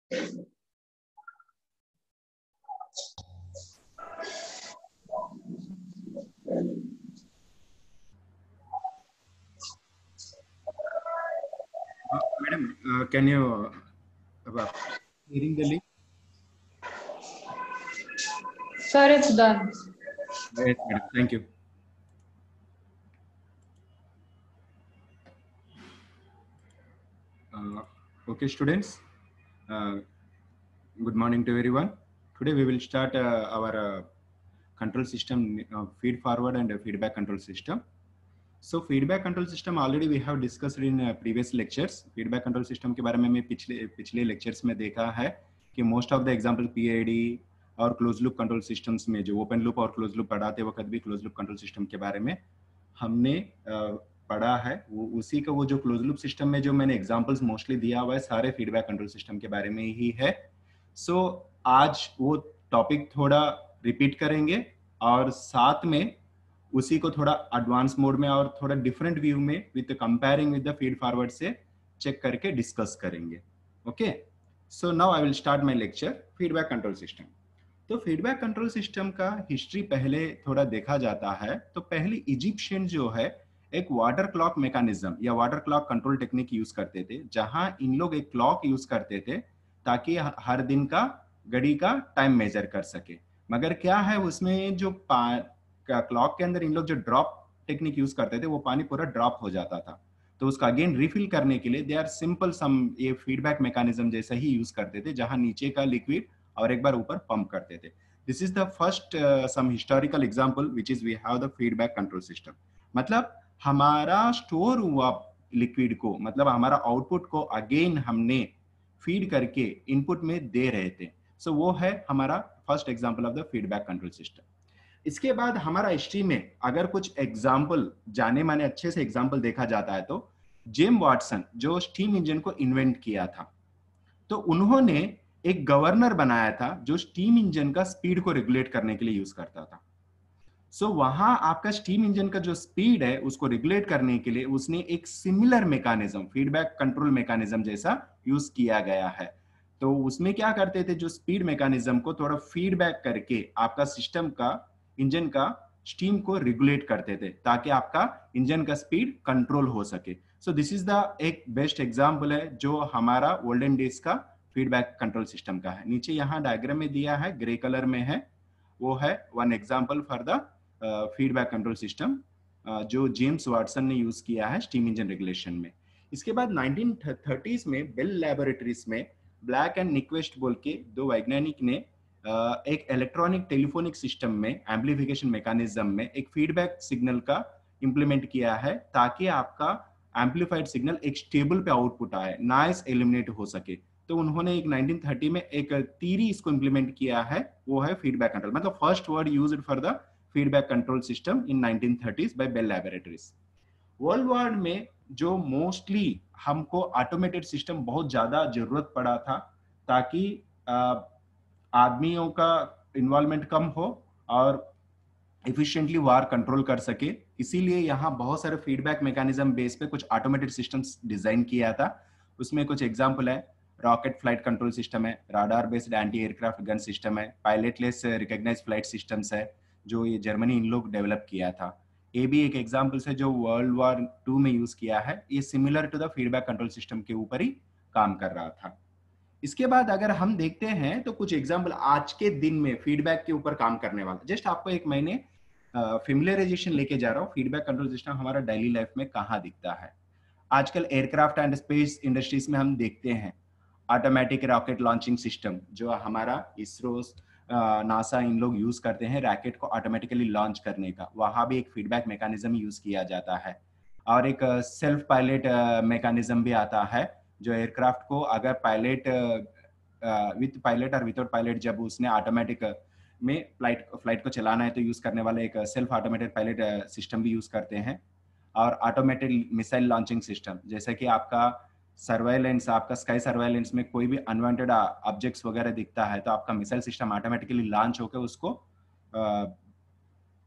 Madam, can you hearing the link? Sir, it's done. Yes, madam. Thank you. Okay, students. Good morning to everyone. Today we will start our control system, feed forward and feedback control system. So feedback control system already we have discussed in previous lectures. Feedback control system के बारे में मैं पिछले lectures में देखा है कि most of the example PID और closed loop control systems में जो open loop और closed loop पढ़ाते वक्त भी closed loop control system के बारे में हमने पढ़ा है। वो उसी का वो जो क्लोज लूप सिस्टम में जो मैंने एग्जांपल्स मोस्टली दिया हुआ है सारे फीडबैक कंट्रोल सिस्टम के बारे में ही है। सो आज वो टॉपिक थोड़ा रिपीट करेंगे और साथ में उसी को थोड़ा एडवांस मोड में और थोड़ा डिफरेंट व्यू में with comparing with the feed forward से चेक करके डिस्कस करेंगे। Okay, so now I will start my lecture feedback control system. तो फीडबैक कंट्रोल सिस्टम का हिस्ट्री पहले थोड़ा देखा जाता है। तो पहले इजिप्शियन जो है एक वाटर क्लॉक मैकेनिज्म या water clock control technique use करते थे, जहां इन लोग एक क्लॉक यूज करते थे ताकि हर दिन का घड़ी का टाइम मेजर कर सके। मगर क्या है उसमें जो क्लॉक के अंदर इन लोग जो ड्रॉप टेक्निक यूज करते थे वो पानी पूरा ड्रॉप हो जाता था। तो उसका अगेन रिफिल करने के लिए दे आर सिंपल सम ये फीडबैक मैकेनिज्म जैसा ही यूज करते थे, जहां नीचे का लिक्विड और एक बार ऊपर पंप करते थे। This is the first some historical example which is we have the feedback control system. मतलब हमारा स्टोर हुआ लिक्विड को, मतलब हमारा आउटपुट को अगेन हमने फीड करके इनपुट में दे रहे थे। सो वो है हमारा first example of the feedback control system. इसके बाद हमारा हिस्ट्री में अगर कुछ एग्जाम्पल जाने माने अच्छे से एग्जाम्पल देखा जाता है तो जेम्स वाटसन जो स्टीम इंजन को इन्वेंट किया था, तो उन्होंने एक गवर्नर बनाया था जो स्टीम इंजन का स्पीड को रेगुलेट करने के लिए यूज करता था। सो वहां आपका स्टीम इंजन का जो स्पीड है उसको रेगुलेट करने के लिए उसने एक similar mechanism feedback control mechanism जैसा यूज किया गया है। तो उसमें क्या करते थे, जो स्पीड मैकेनिज्म को थोड़ा फीडबैक करके आपका सिस्टम का इंजन का स्टीम को रेगुलेट करते थे ताकि आपका इंजन का स्पीड कंट्रोल हो सके। सो दिस इज द एक बेस्ट एग्जांपल है जो हमारा ओल्डन डेज का फीडबैक कंट्रोल सिस्टम का है। नीचे यहाँ डायग्राम में दिया है, ग्रे कलर में है, वो है one example for the feedback control system जो जेम्स वाटसन ने यूज किया है स्टीम इंजन रेगुलेशन में। इसके बाद 1930s में बेल लैबोरेटरीज में ब्लैक एंड निक्वेस्ट बोल के दो वैज्ञानिक ने एक इलेक्ट्रॉनिक टेलीफोनिक सिस्टम में एम्प्लीफिकेशन मैकेनिज्म में एक फीडबैक सिग्नल का इंप्लीमेंट किया है ताकि आपका एम्प्लीफाइड सिग्नल एक स्टेबल पे आउटपुट आए, नॉइस एलिमिनेट हो सके। तो उन्होंने एक 1930 में एक थ्योरी इसको इंप्लीमेंट किया है, वो है फीडबैक कंट्रोल। मतलब first word used for the feedback control system in 1930s by Bell laboratories. World war में जो मोस्टली हमको ऑटोमेटेड सिस्टम बहुत ज्यादा जरूरत पड़ा था ताकि आदमियों का इन्वॉल्वमेंट कम हो और एफिशिएंटली वार कंट्रोल कर सके। इसीलिए यहाँ बहुत सारे फीडबैक मैकेनिज्म बेस पे कुछ ऑटोमेटेड सिस्टम्स डिजाइन किया था। उसमें कुछ एग्जांपल है, रॉकेट फ्लाइट कंट्रोल सिस्टम है, radar based anti aircraft gun system है, पायलटलेस रिकॉग्नाइज्ड फ्लाइट सिस्टम्स है जो ये जर्मनी इन लोग डेवलप किया था। ये भी एक एग्जांपल है जो वर्ल्ड वॉर 2 में यूज किया है। ये similar to the feedback control system के ऊपर ही काम कर रहा था। इसके बाद अगर हम देखते हैं तो कुछ एग्जांपल आज के दिन में फीडबैक के ऊपर काम करने वाला, जस्ट आपको एक महीने फेमिलियराइजेशन लेके जा रहा हूँ फीडबैक कंट्रोल सिस्टम हमारा डेली लाइफ में कहाँ दिखता है। आजकल एयरक्राफ्ट एंड स्पेस इंडस्ट्रीज में हम देखते हैं ऑटोमेटिक रॉकेट लॉन्चिंग सिस्टम जो हमारा इसरो नासा इन लोग यूज करते हैं रॉकेट को ऑटोमेटिकली लॉन्च करने का, वहां भी एक फीडबैक मैकेनिज्म यूज किया जाता है। और एक सेल्फ पायलट मैकेनिज्म भी आता है जो एयरक्राफ्ट को अगर पायलट विथ पायलट और विदाउट पायलट जब उसने ऑटोमेटिक में फ्लाइट को चलाना है तो यूज करने वाला एक सेल्फ ऑटोमेटेड पायलट सिस्टम भी यूज करते हैं। और ऑटोमेटेड मिसाइल लॉन्चिंग सिस्टम, जैसे कि आपका सर्वेलेंस, आपका स्काई सर्वेलेंस में कोई भी अनवांटेड ऑब्जेक्ट्स वगैरह दिखता है तो आपका मिसाइल सिस्टम ऑटोमेटिकली लॉन्च होकर उसको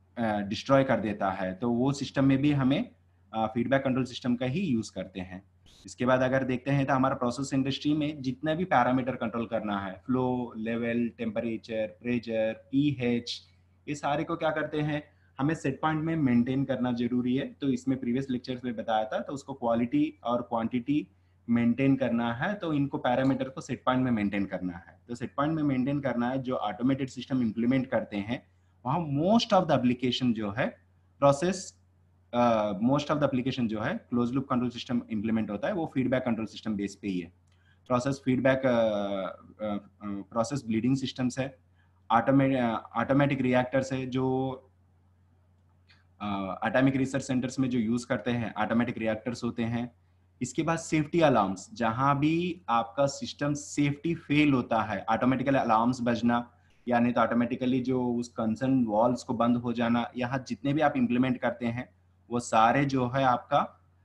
डिस्ट्रॉय कर देता है। तो वो सिस्टम में भी हमें फीडबैक कंट्रोल सिस्टम का ही यूज करते हैं। इसके बाद अगर देखते हैं तो हमारा प्रोसेस इंडस्ट्री में जितने भी पैरामीटर कंट्रोल करना है, flow, level, temperature, pressure, pH, ये सारे को क्या करते हैं, हमें सेट पॉइंट में मेंटेन करना जरूरी है। तो इसमें प्रीवियस लेक्चर्स में बताया था, तो उसको क्वालिटी और क्वांटिटी मेंटेन करना है, तो इनको पैरामीटर को सेट पॉइंट में मेंटेन करना है। तो सेट पॉइंट में मेंटेन करना है, जो ऑटोमेटेड सिस्टम इंप्लीमेंट करते हैं वहाँ मोस्ट ऑफ द एप्लीकेशन जो है process most of the application जो है close loop control system implement होता है, वो फीडबैक कंट्रोल सिस्टम बेस पे ही है। Process feedback, process bleeding systems है, ऑटोमेटिक रिएक्टर्स है, जो एटॉमिक रिसर्च सेंटर्स में जो यूज करते हैं ऑटोमेटिक रिएक्टर्स होते हैं। इसके बाद सेफ्टी अलार्म्स, जहां भी आपका सिस्टम सेफ्टी फेल होता है, ऑटोमेटिकली अलार्म्स बजना, यानी तो ऑटोमेटिकली जो उस कंसर्न वॉल्स को बंद हो जाना, यहाँ जितने भी आप इंप्लीमेंट करते हैं वो सारे जो है आपका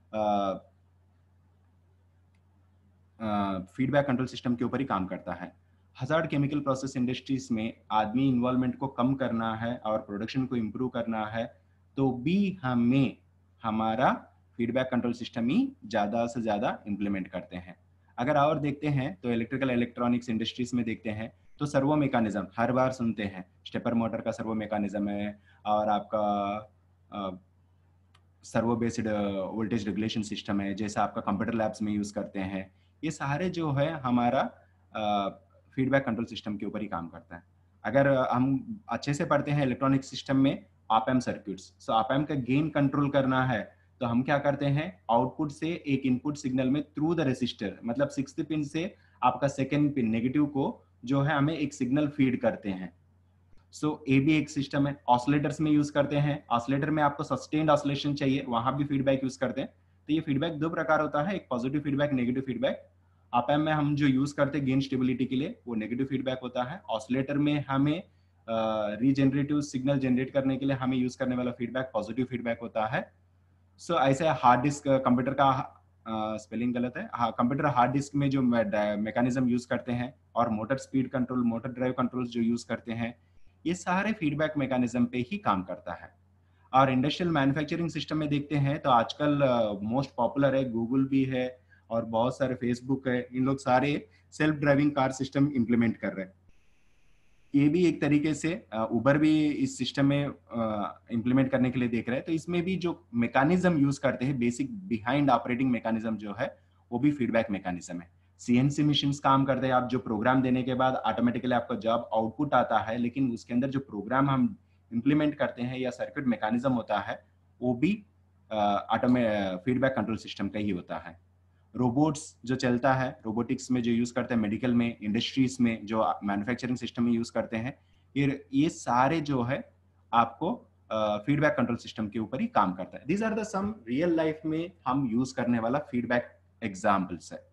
फीडबैक कंट्रोल सिस्टम के ऊपर ही काम करता है। हजार्ड केमिकल प्रोसेस इंडस्ट्रीज में आदमी इन्वॉल्वमेंट को कम करना है और प्रोडक्शन को इम्प्रूव करना है, तो भी हमें हमारा फीडबैक कंट्रोल सिस्टम ही ज्यादा से ज्यादा इंप्लीमेंट करते हैं। अगर और देखते हैं तो इलेक्ट्रिकल इलेक्ट्रॉनिक्स इंडस्ट्रीज में देखते हैं तो सर्वो मैकेनिज्म हर बार सुनते हैं, स्टेपर मोटर का सर्वो मैकेनिज्म है, और आपका servo based voltage regulation system है, जैसा आपका कंप्यूटर लैब्स में यूज करते हैं। ये सारे जो है हमारा फीडबैक कंट्रोल सिस्टम के ऊपर ही काम करता है। अगर हम अच्छे से पढ़ते हैं इलेक्ट्रॉनिक सिस्टम में op amp circuits, so op amp का गेन कंट्रोल करना है तो हम क्या करते हैं, आउटपुट से एक इनपुट सिग्नल में थ्रू द रेसिस्टर, मतलब 6th पिन से आपका 2nd पिन नेगेटिव को जो है हमें एक सिग्नल फीड करते हैं। सो ए भी एक सिस्टम है, ऑसिलेटर्स में यूज करते हैं। ऑसिलेटर में आपको सस्टेन्ड ऑसिलेशन चाहिए, वहां भी फीडबैक यूज करते हैं। तो ये फीडबैक दो प्रकार होता है, एक positive feedback, negative feedback. Op amp में हम जो यूज करते हैं गेन स्टेबिलिटी के लिए वो नेगेटिव फीडबैक होता है। ऑसिलेटर में हमें रीजनरेटिव सिग्नल जनरेट करने के लिए हमें यूज करने वाला फीडबैक पॉजिटिव फीडबैक होता है। सो ऐसे हार्ड डिस्क, कंप्यूटर का स्पेलिंग गलत है, हाँ, कंप्यूटर हार्ड डिस्क में जो मैकेनिज्म यूज करते हैं, और motor speed control, motor drive control जो यूज करते हैं, ये सारे फीडबैक मैकेनिज्म पे ही काम करता है। और इंडस्ट्रियल मैन्युफैक्चरिंग सिस्टम में देखते हैं तो आजकल मोस्ट पॉपुलर है, गूगल भी है और बहुत सारे फेसबुक है, इन लोग सारे self driving car system implement कर रहे हैं। ये भी एक तरीके से उबर भी इस सिस्टम में इंप्लीमेंट करने के लिए देख रहे हैं। तो इसमें भी जो मैकेनिज्म यूज करते हैं, बेसिक बिहाइंड ऑपरेटिंग मैकेनिज्म जो है वो भी फीडबैक मैकेनिज्म है। सीएनसी मशीन्स काम करते हैं, आप जो प्रोग्राम देने के बाद ऑटोमेटिकली आपका जॉब आउटपुट आता है, लेकिन उसके अंदर जो प्रोग्राम हम इंप्लीमेंट करते हैं या सर्किट मैकेनिज्म होता है वो भी फीडबैक कंट्रोल सिस्टम का ही होता है। रोबोट्स जो चलता है, रोबोटिक्स में जो यूज करते हैं, मेडिकल में, इंडस्ट्रीज में जो मैन्युफैक्चरिंग सिस्टम में यूज करते हैं, ये सारे जो है आपको फीडबैक कंट्रोल सिस्टम के ऊपर ही काम करता है। These are the some real life में हम यूज करने वाला फीडबैक एग्जाम्पल्स है।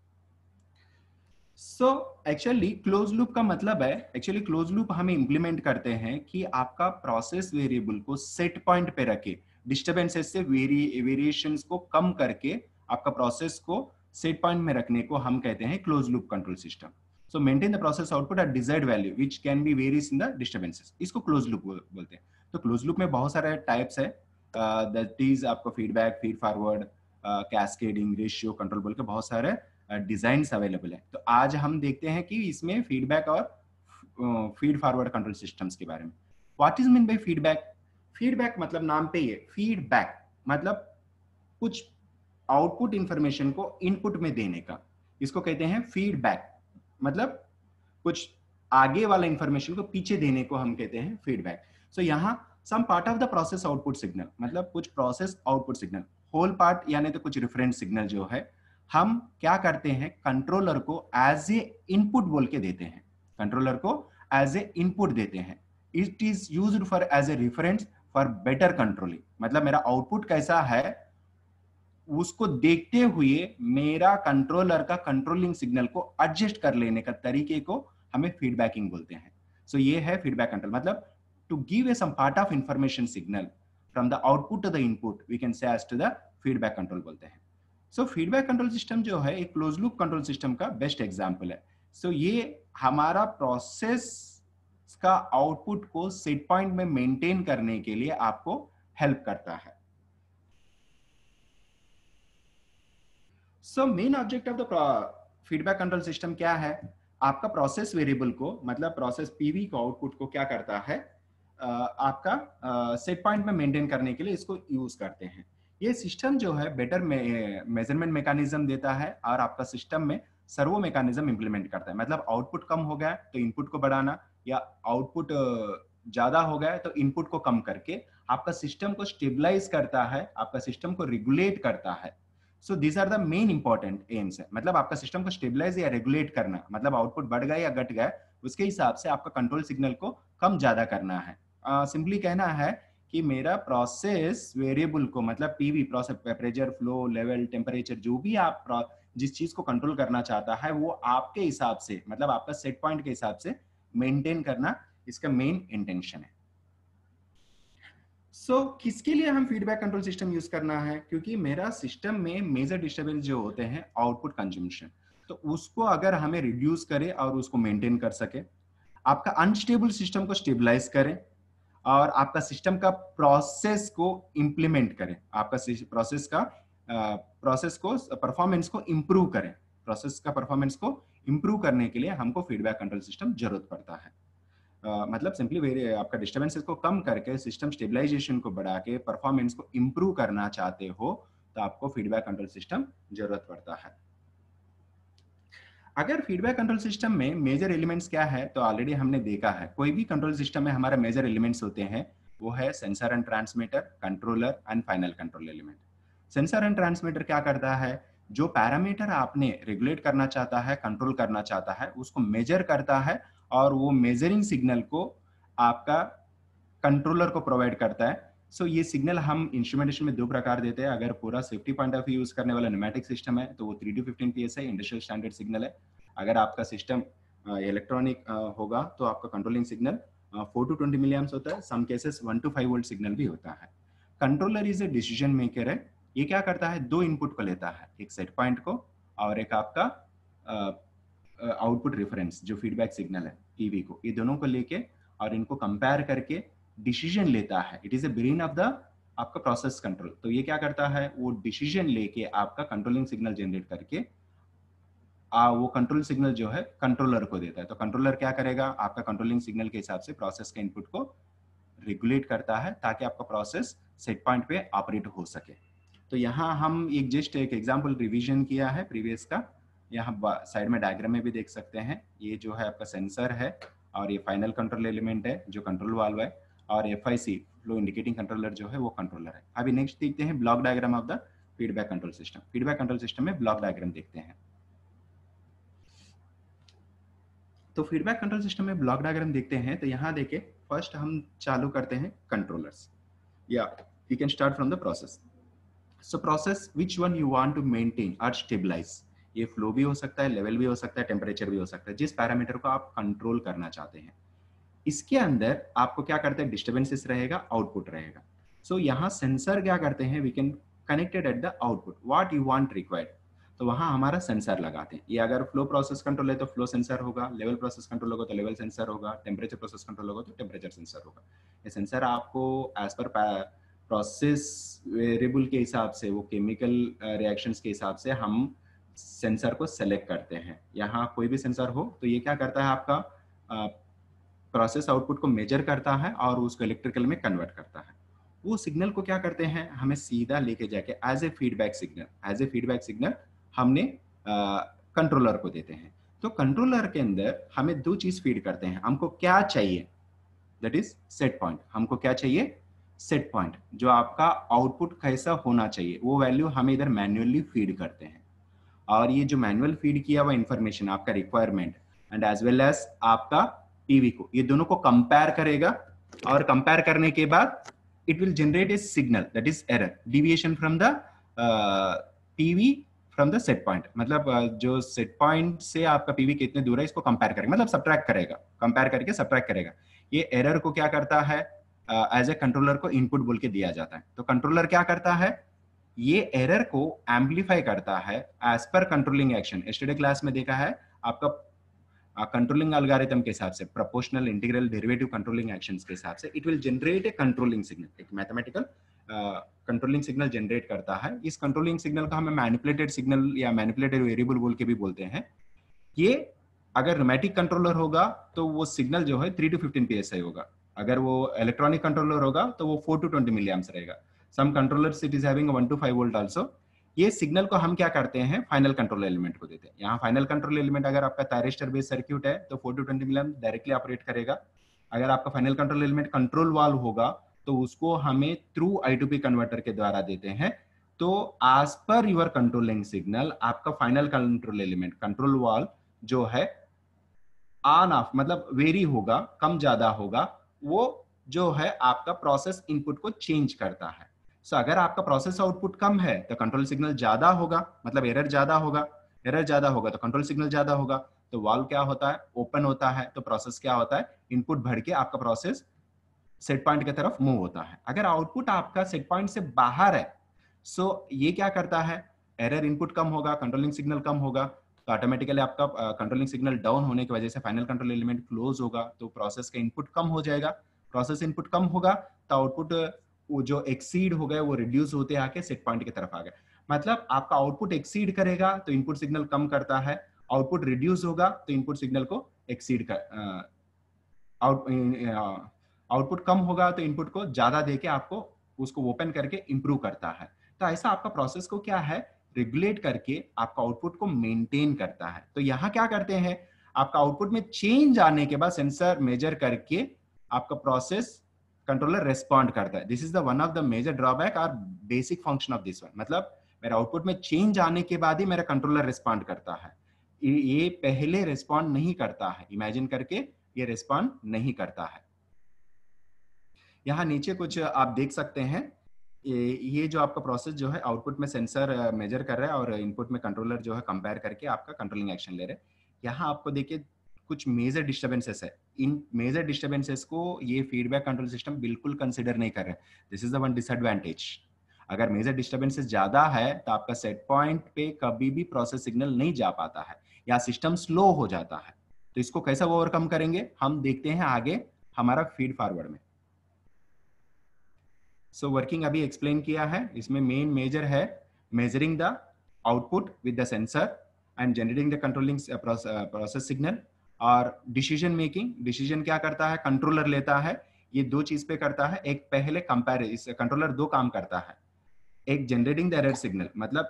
सो एक्चुअली क्लोज लूप का मतलब है, एक्चुअली क्लोज लूप हमें इंप्लीमेंट करते हैं कि आपका प्रोसेस वेरिएबल को सेट पॉइंट पे रखे, डिस्टर्बेंसेस से वेरिएशंस को कम करके आपका प्रोसेस को सेट पॉइंट में रखने को हम कहते हैं close loop control system. So maintain the process output at desired value which can be varies in the disturbances, इसको क्लोज लूप बोलते हैं। तो क्लोज लूप में बहुत सारे टाइप्स है, दैट इज आपको feedback, feed forward, cascading, ratio control बोल के बहुत सारे डिजाइन अवेलेबल है। तो आज हम देखते हैं कि इसमें फीडबैक और फीड फॉरवर्ड कंट्रोल सिस्टम्स के बारे में। What is mean by feedback? Feedback मतलब नाम पे ही है, फीडबैक मतलब कुछ आउटपुट इंफॉर्मेशन को इनपुट में देने का, इसको कहते हैं फीडबैक। मतलब कुछ आगे वाला इंफॉर्मेशन को पीछे देने को हम कहते हैं फीडबैक। सो यहाँ some part of the process output signal, मतलब कुछ process output signal, whole part यानी तो कुछ रेफरेंस सिग्नल जो है हम क्या करते हैं, कंट्रोलर को एज ए इनपुट बोल के देते हैं, कंट्रोलर को एज ए इनपुट देते हैं। It is used for as a reference for better controlling, मतलब मेरा आउटपुट कैसा है उसको देखते हुए मेरा कंट्रोलर का कंट्रोलिंग सिग्नल को एडजस्ट कर लेने का तरीके को हमें फीडबैकिंग बोलते हैं। सो ये है फीडबैक कंट्रोल, मतलब to give a some part of information signal from the output to the input we can say as to the feedback control बोलते हैं। सो फीडबैक कंट्रोल सिस्टम जो है एक क्लोज लूप कंट्रोल सिस्टम का best example है। So ये हमारा process का आउटपुट को सेट पॉइंट में मेंटेन करने के लिए आपको हेल्प करता है। So main object of the feedback control system क्या है? आपका प्रोसेस वेरिएबल को, मतलब प्रोसेस पीवी को, आउटपुट को क्या करता है, आपका सेट पॉइंट में मेंटेन करने के लिए इसको यूज करते हैं। ये सिस्टम जो है बेटर मेजरमेंट मैकेनिज्म देता है और आपका सिस्टम में सर्वो मैकेनिज्म इंप्लीमेंट करता है। मतलब आउटपुट कम हो गया तो इनपुट को बढ़ाना, या आउटपुट ज्यादा हो गया तो इनपुट को कम करके आपका सिस्टम को स्टेबलाइज करता है, आपका सिस्टम को रेगुलेट करता है। So these are the main important aims है। मतलब आपका सिस्टम को स्टेबलाइज या रेगुलेट करना, मतलब आउटपुट बढ़ गया या घट गया उसके हिसाब से आपका कंट्रोल सिग्नल को कम ज्यादा करना है। सिंपली कहना है कि मेरा प्रोसेस वेरिएबल को, मतलब PV process, pressure, flow, level, temperature, जो भी आप जिस चीज को कंट्रोल करना चाहता है वो आपके हिसाब से, मतलब आपका सेट पॉइंट के हिसाब से मेंटेन करना इसका मेन इंटेंशन है। किसके लिए हम फीडबैक कंट्रोल सिस्टम यूज करना है? क्योंकि मेरा सिस्टम में मेजर डिस्टर्बेंस जो होते हैं आउटपुट कंजम्पशन, तो उसको अगर हमें रिड्यूस करे और उसको मेंटेन कर सके, आपका अनस्टेबल सिस्टम को स्टेबलाइज करें और आपका सिस्टम का प्रोसेस को इंप्लीमेंट करें, आपका प्रोसेस को परफॉर्मेंस को इंप्रूव करें। प्रोसेस का परफॉर्मेंस को इंप्रूव करने के लिए हमको फीडबैक कंट्रोल सिस्टम जरूरत पड़ता है। मतलब सिंपली आपका डिस्टर्बेंसेस को कम करके सिस्टम स्टेबलाइजेशन को बढ़ा के परफॉर्मेंस को इंप्रूव करना चाहते हो तो आपको फीडबैक कंट्रोल सिस्टम जरूरत पड़ता है। अगर फीडबैक कंट्रोल सिस्टम में मेजर एलिमेंट्स क्या है तो ऑलरेडी हमने देखा है। कोई भी कंट्रोल सिस्टम में हमारा मेजर एलिमेंट्स होते हैं, वो है sensor and transmitter, controller and final control element. Sensor and transmitter क्या करता है? जो पैरामीटर आपने रेगुलेट करना चाहता है, कंट्रोल करना चाहता है, उसको मेजर करता है और वो मेजरिंग सिग्नल को आपका कंट्रोलर को प्रोवाइड करता है। ये सिग्नल हम इंस्ट्रूमेंटेशन में दो प्रकार देते हैं। अगर पूरा safety point of view use करने वाला न्यूमेटिक सिस्टम है तो वो 3 to 15 PSI industrial standard signal है। अगर आपका सिस्टम इलेक्ट्रॉनिक होगा तो आपका कंट्रोलिंग सिग्नल 4 to 20 मिलीएम्प्स होता है। Some cases 1 to 5 volt signal भी होता है। Controller is a decision maker है। ये क्या करता है? दो इनपुट को लेता है, एक सेट पॉइंट को और एक आपका आउटपुट रेफरेंस जो फीडबैक सिग्नल है पीवी को, ये दोनों को लेके और इनको कंपेयर करके डिसीजन लेता है। It is a brain of the आपका प्रोसेस कंट्रोल। तो ये क्या करता है? वो डिसीजन लेके आपका कंट्रोलिंग सिग्नल जनरेट करके वो कंट्रोल सिग्नल जो है कंट्रोलर को देता है। तो कंट्रोलर क्या करेगा? आपका कंट्रोलिंग सिग्नल के हिसाब से प्रोसेस के इनपुट को रेगुलेट करता है ताकि आपका प्रोसेस सेट पॉइंट पे ऑपरेट हो सके। तो यहाँ हम जस्ट एक एग्जांपल रिवीजन किया है प्रीवियस का। यहाँ साइड में डायग्राम में भी देख सकते हैं। ये जो है आपका सेंसर है और ये फाइनल कंट्रोल एलिमेंट है जो कंट्रोल वाल्व है, और FIC फ्लो इंडिकेटिंग कंट्रोलर जो है वो कंट्रोलर है। अभी नेक्स्ट देखते हैं block diagram of the feedback control system. Feedback control system में ब्लॉक डायग्राम देखते हैं। तो फीडबैक कंट्रोल सिस्टम में ब्लॉक डायग्राम देखते हैं तो यहाँ देखे, फर्स्ट हम चालू करते हैं कंट्रोलर्स, या we can start from the process. So process which one you want to maintain और स्टेबलाइज, ये फ्लो भी हो सकता है, लेवल भी हो सकता है, टेम्परेचर भी हो सकता है, जिस पैरामीटर को आप कंट्रोल करना चाहते हैं। इसके अंदर आपको क्या करते हैं? डिस्टर्बेंसेस रहेगा, आउटपुट रहेगा। सो यहाँ सेंसर क्या करते हैं? We can connected at the output what you want required. तो वहां हमारा सेंसर लगाते हैं। ये अगर फ्लो प्रोसेस कंट्रोल है तो फ्लो सेंसर होगा, लेवल प्रोसेस कंट्रोल होगा तो लेवल सेंसर होगा, टेम्परेचर प्रोसेस कंट्रोल होगा तो टेम्परेचर सेंसर होगा। ये सेंसर आपको एज पर प्रोसेस वेरिएबल के हिसाब से, वो केमिकल रिएक्शंस के हिसाब से हम सेंसर को सेलेक्ट करते हैं। यहाँ कोई भी सेंसर हो तो ये क्या करता है? आपका प्रोसेस आउटपुट को मेजर करता है और उसको इलेक्ट्रिकल में कन्वर्ट करता है। वो सिग्नल को क्या करते हैं? हमें सीधा लेके जाके एज ए फीडबैक सिग्नल हमने कंट्रोलर को देते हैं। तो कंट्रोलर के अंदर हमें दो चीज फीड करते हैं। हमको क्या चाहिए? That is set point. हमको क्या चाहिए? Set point. जो आपका आउटपुट कैसा होना चाहिए वो वैल्यू हम इधर मैन्युअली फीड करते हैं, और ये जो मैनुअल फीड किया हुआ इंफॉर्मेशन आपका requirement and as well as आपका पीवी को, ये दोनों को कंपेयर करेगा, और कंपेयर करने के बाद it will generate a signal that is error deviation from the PV from the set point. मतलब जो सेट पॉइंट से आपका पीवी कितने दूर है इसको कंपेयर करेगा, मतलब सब्ट्रैक्ट करेगा, कंपेयर करके सब्ट्रैक्ट करेगा। ये एरर को क्या करता है? एज ए कंट्रोलर को इनपुट बोल के दिया जाता है। तो कंट्रोलर क्या करता है? ये एरर को एम्पलीफाई करता है as per controlling action. Yesterday class में देखा है आपका कंट्रोलिंग एल्गोरिथम के हिसाब से, proportional, integral, derivative controlling actions के हिसाब से it will generate a controlling signal, एक मैथमेटिकल कंट्रोलिंग सिग्नल जनरेट करता है। इस कंट्रोलिंग सिग्नल को हमें मैनिपुलेटेड सिग्नल या मैनिपुलेटेड वेरिएबल बोल के भी बोलते हैं। ये अगर न्यूमेटिक कंट्रोलर होगा तो वो सिग्नल जो है 3 to 15 psi होगा। अगर वो इलेक्ट्रॉनिक कंट्रोलर होगा तो वो 4 to 20 मिलीएम्प्स रहेगा। Some controllers it is having 1 to 5 volt also. ये सिग्नल को हम क्या करते हैं, फाइनल कंट्रोल एलिमेंट को देते हैं। यहाँ फाइनल कंट्रोल एलिमेंट अगर आपका थायरिस्टर बेस्ड सर्किट है तो 4 to 20 मिलीएम्प डायरेक्टली ऑपरेट करेगा। अगर आपका final control element control valve होगा तो उसको हमें थ्रू I2P कन्वर्टर के द्वारा देते हैं। तो as per your controlling signal आपका final control element control valve जो है ऑन ऑफ मतलब वेरी होगा, कम ज्यादा होगा, वो जो है आपका प्रोसेस इनपुट को चेंज करता है। सो अगर आपका प्रोसेस आउटपुट कम है तो कंट्रोल सिग्नल ज्यादा होगा, मतलब एरर ज्यादा होगा। एरर ज्यादा होगा तो कंट्रोल सिग्नल ज्यादा होगा, तो वाल्व क्या होता है, ओपन होता है, तो प्रोसेस क्या होता है, इनपुट बढ़ के आपका प्रोसेस सेट पॉइंट की तरफ मूव होता है। अगर आउटपुट आपका सेट पॉइंट से बाहर है, सो ये क्या करता है, एरर इनपुट कम होगा, कंट्रोलिंग सिग्नल कम होगा, तो ऑटोमेटिकली आपका कंट्रोलिंग सिग्नल डाउन होने की वजह से फाइनल कंट्रोल एलिमेंट क्लोज होगा, तो प्रोसेस का इनपुट कम हो जाएगा। प्रोसेस इनपुट कम होगा तो आउटपुट वो जो एक्सीड हो गए वो रिड्यूस होते आके सेट पॉइंट की तरफ आ गए। मतलब आपका आउटपुट एक्सीड करेगा तो इनपुट सिग्नल कम करता है, आउटपुट रिड्यूस होगा तो इनपुट सिग्नल को एक्सीड कर आउटपुट कम होगा तो इनपुट को ज्यादा देके आपको उसको ओपन करके इंप्रूव करता है। तो ऐसा आपका प्रोसेस को क्या है, रेगुलेट करके आपका आउटपुट को मेंटेन करता है। तो यहाँ क्या करते हैं, आपका आउटपुट में चेंज आने के बाद सेंसर मेजर करके आपका प्रोसेस कंट्रोलर रेस्पॉन्ड करता है। This is the one of the major drawback और basic function of this one. मतलब मेरा आउटपुट में चेंज आने के बाद ही मेरा कंट्रोलर रेस्पॉन्ड करता है, ये पहले रेस्पॉन्ड नहीं करता है। इमेजिन करके ये रेस्पॉन्ड नहीं करता है। यहाँ नीचे कुछ आप देख सकते हैं, ये जो आपका प्रोसेस जो है आउटपुट में सेंसर मेजर कर रहा है और इनपुट में कंट्रोलर जो है कंपेयर करके आपका कंट्रोलिंग एक्शन ले रहे हैं। यहाँ आपको देखिए कुछ मेजर डिस्टर्बेंसेस है। इन मेजर डिस्टर्बेंसेस को ये फीडबैक कंट्रोल सिस्टम बिल्कुल कंसिडर नहीं कर रहे। This is the one disadvantage. अगर मेजर डिस्टर्बेंसेस ज्यादा है तो आपका सेट पॉइंट पे कभी भी प्रोसेस सिग्नल नहीं जा पाता है या सिस्टम स्लो हो जाता है। तो इसको कैसे ओवरकम करेंगे हम देखते हैं आगे हमारा फीड फॉरवर्ड में। सो वर्किंग अभी एक्सप्लेन किया है, इसमें मेन मेजर है measuring the output with the sensor and generating the controlling process signal. और डिसीजन मेकिंग, डिसीजन क्या करता है, कंट्रोलर लेता है। ये दो चीज पे करता है, एक पहले कंपेयर, इस कंट्रोलर दो काम करता है। एक जनरेटिंग द एरर सिग्नल, मतलब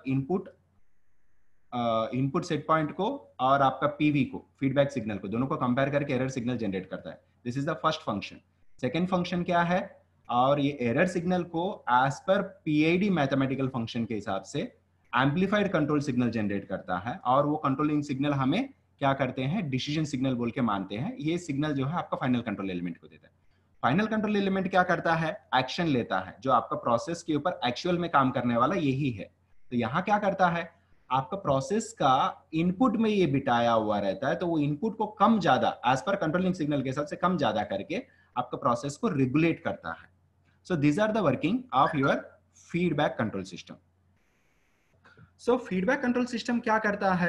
इनपुट सेट पॉइंट को और आपका पीवी को, फीडबैक सिग्नल को, दोनों को कंपेयर करके एरर सिग्नल जनरेट करता है। This is the first function. Second function क्या है, और ये एरर सिग्नल को as per PID mathematical function के हिसाब से एम्पलीफाइड कंट्रोल सिग्नल जनरेट करता है। और वो कंट्रोलिंग सिग्नल हमें क्या करते हैं, डिसीजन सिग्नल बोल के मानते हैं। ये सिग्नल जो है आपका फाइनल कंट्रोल एलिमेंट को देता है। फाइनल कंट्रोल एलिमेंट क्या करता है, एक्शन लेता है, जो आपका प्रोसेस के ऊपर एक्चुअल में काम करने वाला यही है। तो यहाँ क्या करता है, आपका प्रोसेस का इनपुट में ये बिटाया हुआ रहता है, तो वो इनपुट को कम ज्यादा एज पर कंट्रोलिंग सिग्नल के हिसाब से कम ज्यादा करके आपका प्रोसेस को रेगुलेट करता है। So these are the working of your feedback control system. So feedback control system क्या करता है,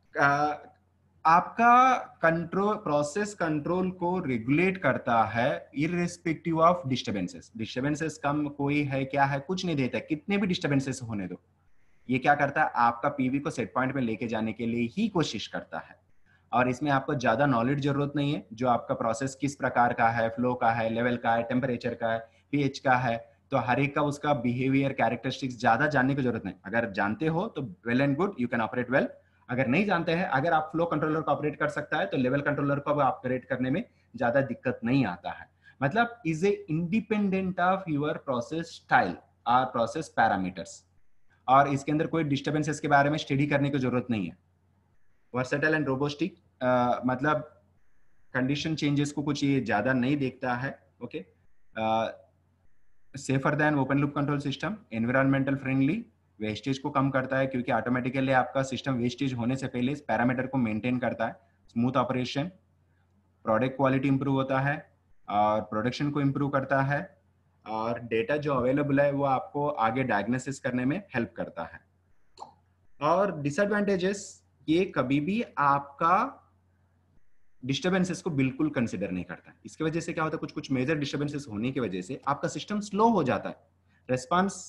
आपका कंट्रोल प्रोसेस कंट्रोल को रेगुलेट करता है इररिस्पेक्टिव ऑफ डिस्टर्बेंसेस। डिस्टर्बेंसेस कम कोई है क्या है, कुछ नहीं देता, कितने भी डिस्टर्बेंसेस होने दो। ये क्या करता है, आपका पीवी को सेट पॉइंट में लेके जाने के लिए ही कोशिश करता है। और इसमें आपको ज्यादा नॉलेज जरूरत नहीं है, जो आपका प्रोसेस किस प्रकार का है, फ्लो का है, लेवल का है, टेम्परेचर का है, पीएच का है, तो हर एक का उसका बिहेवियर कैरेक्टरिस्टिक्स ज्यादा जानने की जरूरत नहीं। अगर जानते हो तो well and good, you can operate well. अगर नहीं जानते हैं, अगर आप फ्लो कंट्रोलर को ऑपरेट कर सकता है तो लेवल कंट्रोलर को ऑपरेट करने में ज्यादा दिक्कत नहीं आता है। मतलब is a independent of your process style और प्रोसेस पैरामीटर्स, और इसके अंदर कोई डिस्टर्बेंसेस के बारे में स्टडी करने की जरूरत नहीं है। वर्सेटाइल एंड रोबोस्टिक, मतलब कंडीशन चेंजेस को कुछ ये ज्यादा नहीं देखता है। Okay, safer than open loop control system, environmental friendly, wastage को कम करता है क्योंकि ऑटोमेटिकली आपका सिस्टम वेस्टेज होने से पहले इस पैरामीटर को मेंटेन करता है। Smooth operation, product quality improve होता है और प्रोडक्शन को इंप्रूव करता है, और डेटा जो अवेलेबल है वो आपको आगे डायग्नोसिस करने में हेल्प करता है। और डिसएडवांटेजेस, ये कभी भी आपका डिस्टर्बेंसेस को बिल्कुल कंसिडर नहीं करता है। इसकी वजह से क्या होता है, कुछ कुछ मेजर डिस्टर्बेंसेस होने की वजह से आपका सिस्टम स्लो हो जाता है। रेस्पॉन्स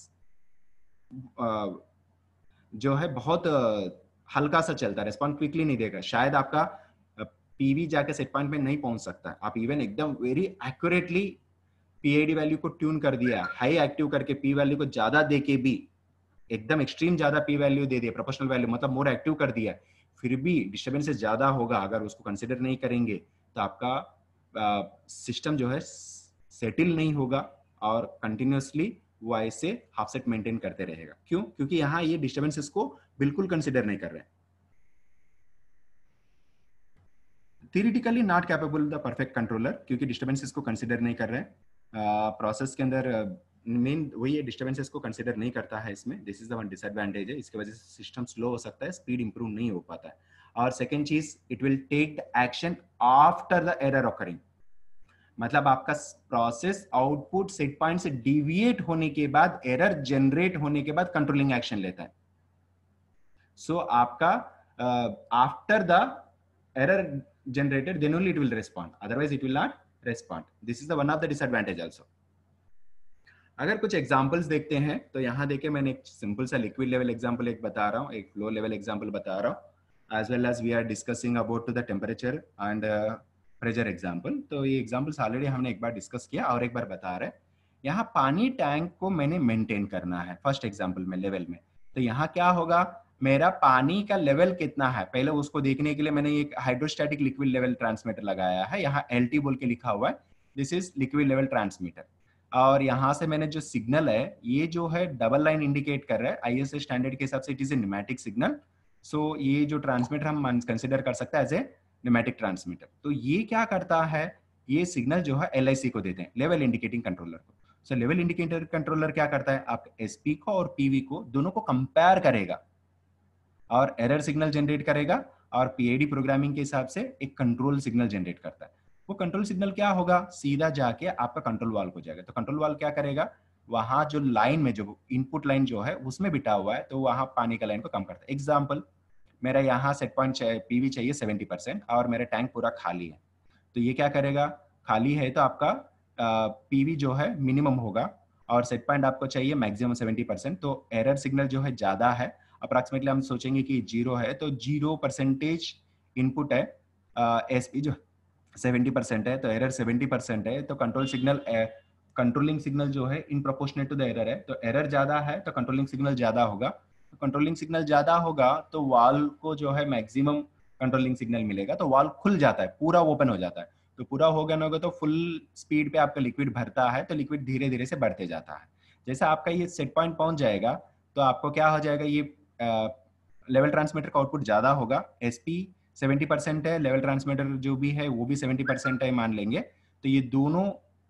जो है बहुत हल्का सा चलता है, रेस्पॉन्स क्विकली नहीं देगा। शायद आपका पीवी जाके सेट पॉइंट में नहीं पहुंच सकता। आप इवन एकदम वेरी एक्यूरेटली पीआईडी वैल्यू को ट्यून कर दिया, हाई एक्टिव करके पी वैल्यू को ज्यादा दे के भी, एकदम एक्सट्रीम ज्यादा पी वैल्यू दे दिया, प्रोपोर्शनल वैल्यू मतलब मोर एक्टिव कर दिया, फिर भी डिस्टर्बेंस ज्यादा होगा। अगर उसको कंसिडर नहीं करेंगे तो आपका सिस्टम जो है सेटल नहीं होगा और कंटिन्यूअसली वो ऐसे हाफ सेट मेंटेन करते रहेगा। क्यों? क्योंकि यहाँ ये डिस्टर्बेंसेस को बिल्कुल कंसिडर नहीं कर रहे हैं। Theoretically not capable the perfect controller, क्योंकि डिस्टर्बेंसेस को कंसिडर नहीं कर रहे हैं। प्रोसेस के अंदर मेन वही है, डिस्टर्बेंसेस को कंसिडर नहीं करता है इसमें। This is the one disadvantage है, इसकी वजह से सिस्टम स्लो हो सकता है, स्पीड इंप्रूव नहीं हो पाता है। और सेकेंड चीज, it will take the action after the error occurring, मतलब आपका प्रोसेस आउटपुट सेट पॉइंट से डिविएट होने के बाद, एरर जनरेट होने के बाद कंट्रोलिंग एक्शन लेता है। सो आपका after the error generated, then only it will respond, otherwise it will not respond. This is the one of the disadvantage also. अगर कुछ एग्जांपल्स देखते हैं तो यहाँ देखिए, मैंने एक सिंपल सा लिक्विड लेवल एग्जांपल एक बता रहा हूँ, एक फ्लो लेवल एग्जांपल बता रहा हूँ, as well as we are discussing about to the temperature and pressure example. तो ये एग्जांपल्स ऑलरेडी हमने एक बार डिस्कस किया और एक बार बता रहे हैं। यहाँ पानी टैंक को मैंने मेंटेन करना है फर्स्ट एग्जांपल में लेवल में। तो यहाँ क्या होगा, मेरा पानी का लेवल कितना है पहले उसको देखने के लिए मैंने एक हाइड्रोस्टैटिक लिक्विड लेवल ट्रांसमीटर लगाया है, यहाँ LT बोल के लिखा हुआ है, this is liquid level transmitter. और यहाँ से मैंने जो सिग्नल है, ये जो है डबल लाइन इंडिकेट कर रहा है ISA स्टैंडर्ड के हिसाब से, it is a pneumatic signal. So ये जो ट्रांसमीटर हम कंसिडर कर सकते हैं एज ए न्यूमेटिक ट्रांसमीटर। तो ये क्या करता है, ये सिग्नल जो है LIC को देते हैं, लेवल इंडिकेटिंग कंट्रोलर को। सो लेवल इंडिकेटर कंट्रोलर क्या करता है, आप SP को और PV को दोनों को कंपेयर करेगा और एरर सिग्नल जनरेट करेगा, और PID प्रोग्रामिंग के हिसाब से एक कंट्रोल सिग्नल जनरेट करता है। वो कंट्रोल सिग्नल क्या होगा, सीधा जाके आपका कंट्रोल वाल्व को जाएगा। तो कंट्रोल वाल्व क्या करेगा, वहां जो लाइन में जो इनपुट लाइन जो है उसमें बिठा हुआ है, तो वहां पानी का लाइन को कम करता है। एग्जाम्पल, मेरा यहाँ सेट पॉइंट PV चाहिए 70% और मेरा टैंक पूरा खाली है। तो ये क्या करेगा, खाली है तो आपका PV जो है मिनिमम होगा और सेट पॉइंट आपको चाहिए मैक्सिमम 70%। तो एरर सिग्नल जो है ज्यादा है, अप्रॉक्सीमेटली हम सोचेंगे कि 0 है, तो 0% इनपुट है, SP जो 70% है, तो एरर 70% है, तो कंट्रोल सिग्नल कंट्रोलिंग सिग्नल जो है in proportionate to the error है। तो एरर ज्यादा है तो कंट्रोलिंग सिग्नल ज्यादा होगा, तो कंट्रोलिंग सिग्नल ज्यादा होगा तो वाल्व को जो है मैक्सिमम कंट्रोलिंग सिग्नल मिलेगा, तो वाल्व खुल जाता है, पूरा ओपन हो जाता है। तो पूरा हो गया ना होगा तो फुल स्पीड पे आपका लिक्विड भरता है, तो लिक्विड धीरे धीरे से बढ़ते जाता है। जैसे आपका ये सेट पॉइंट पहुंच जाएगा तो आपको क्या हो जाएगा, ये लेवल ट्रांसमीटर का आउटपुट ज्यादा होगा, SP 70% है, लेवल ट्रांसमीटर जो भी है वो भी 70% है मान लेंगे, तो ये दोनों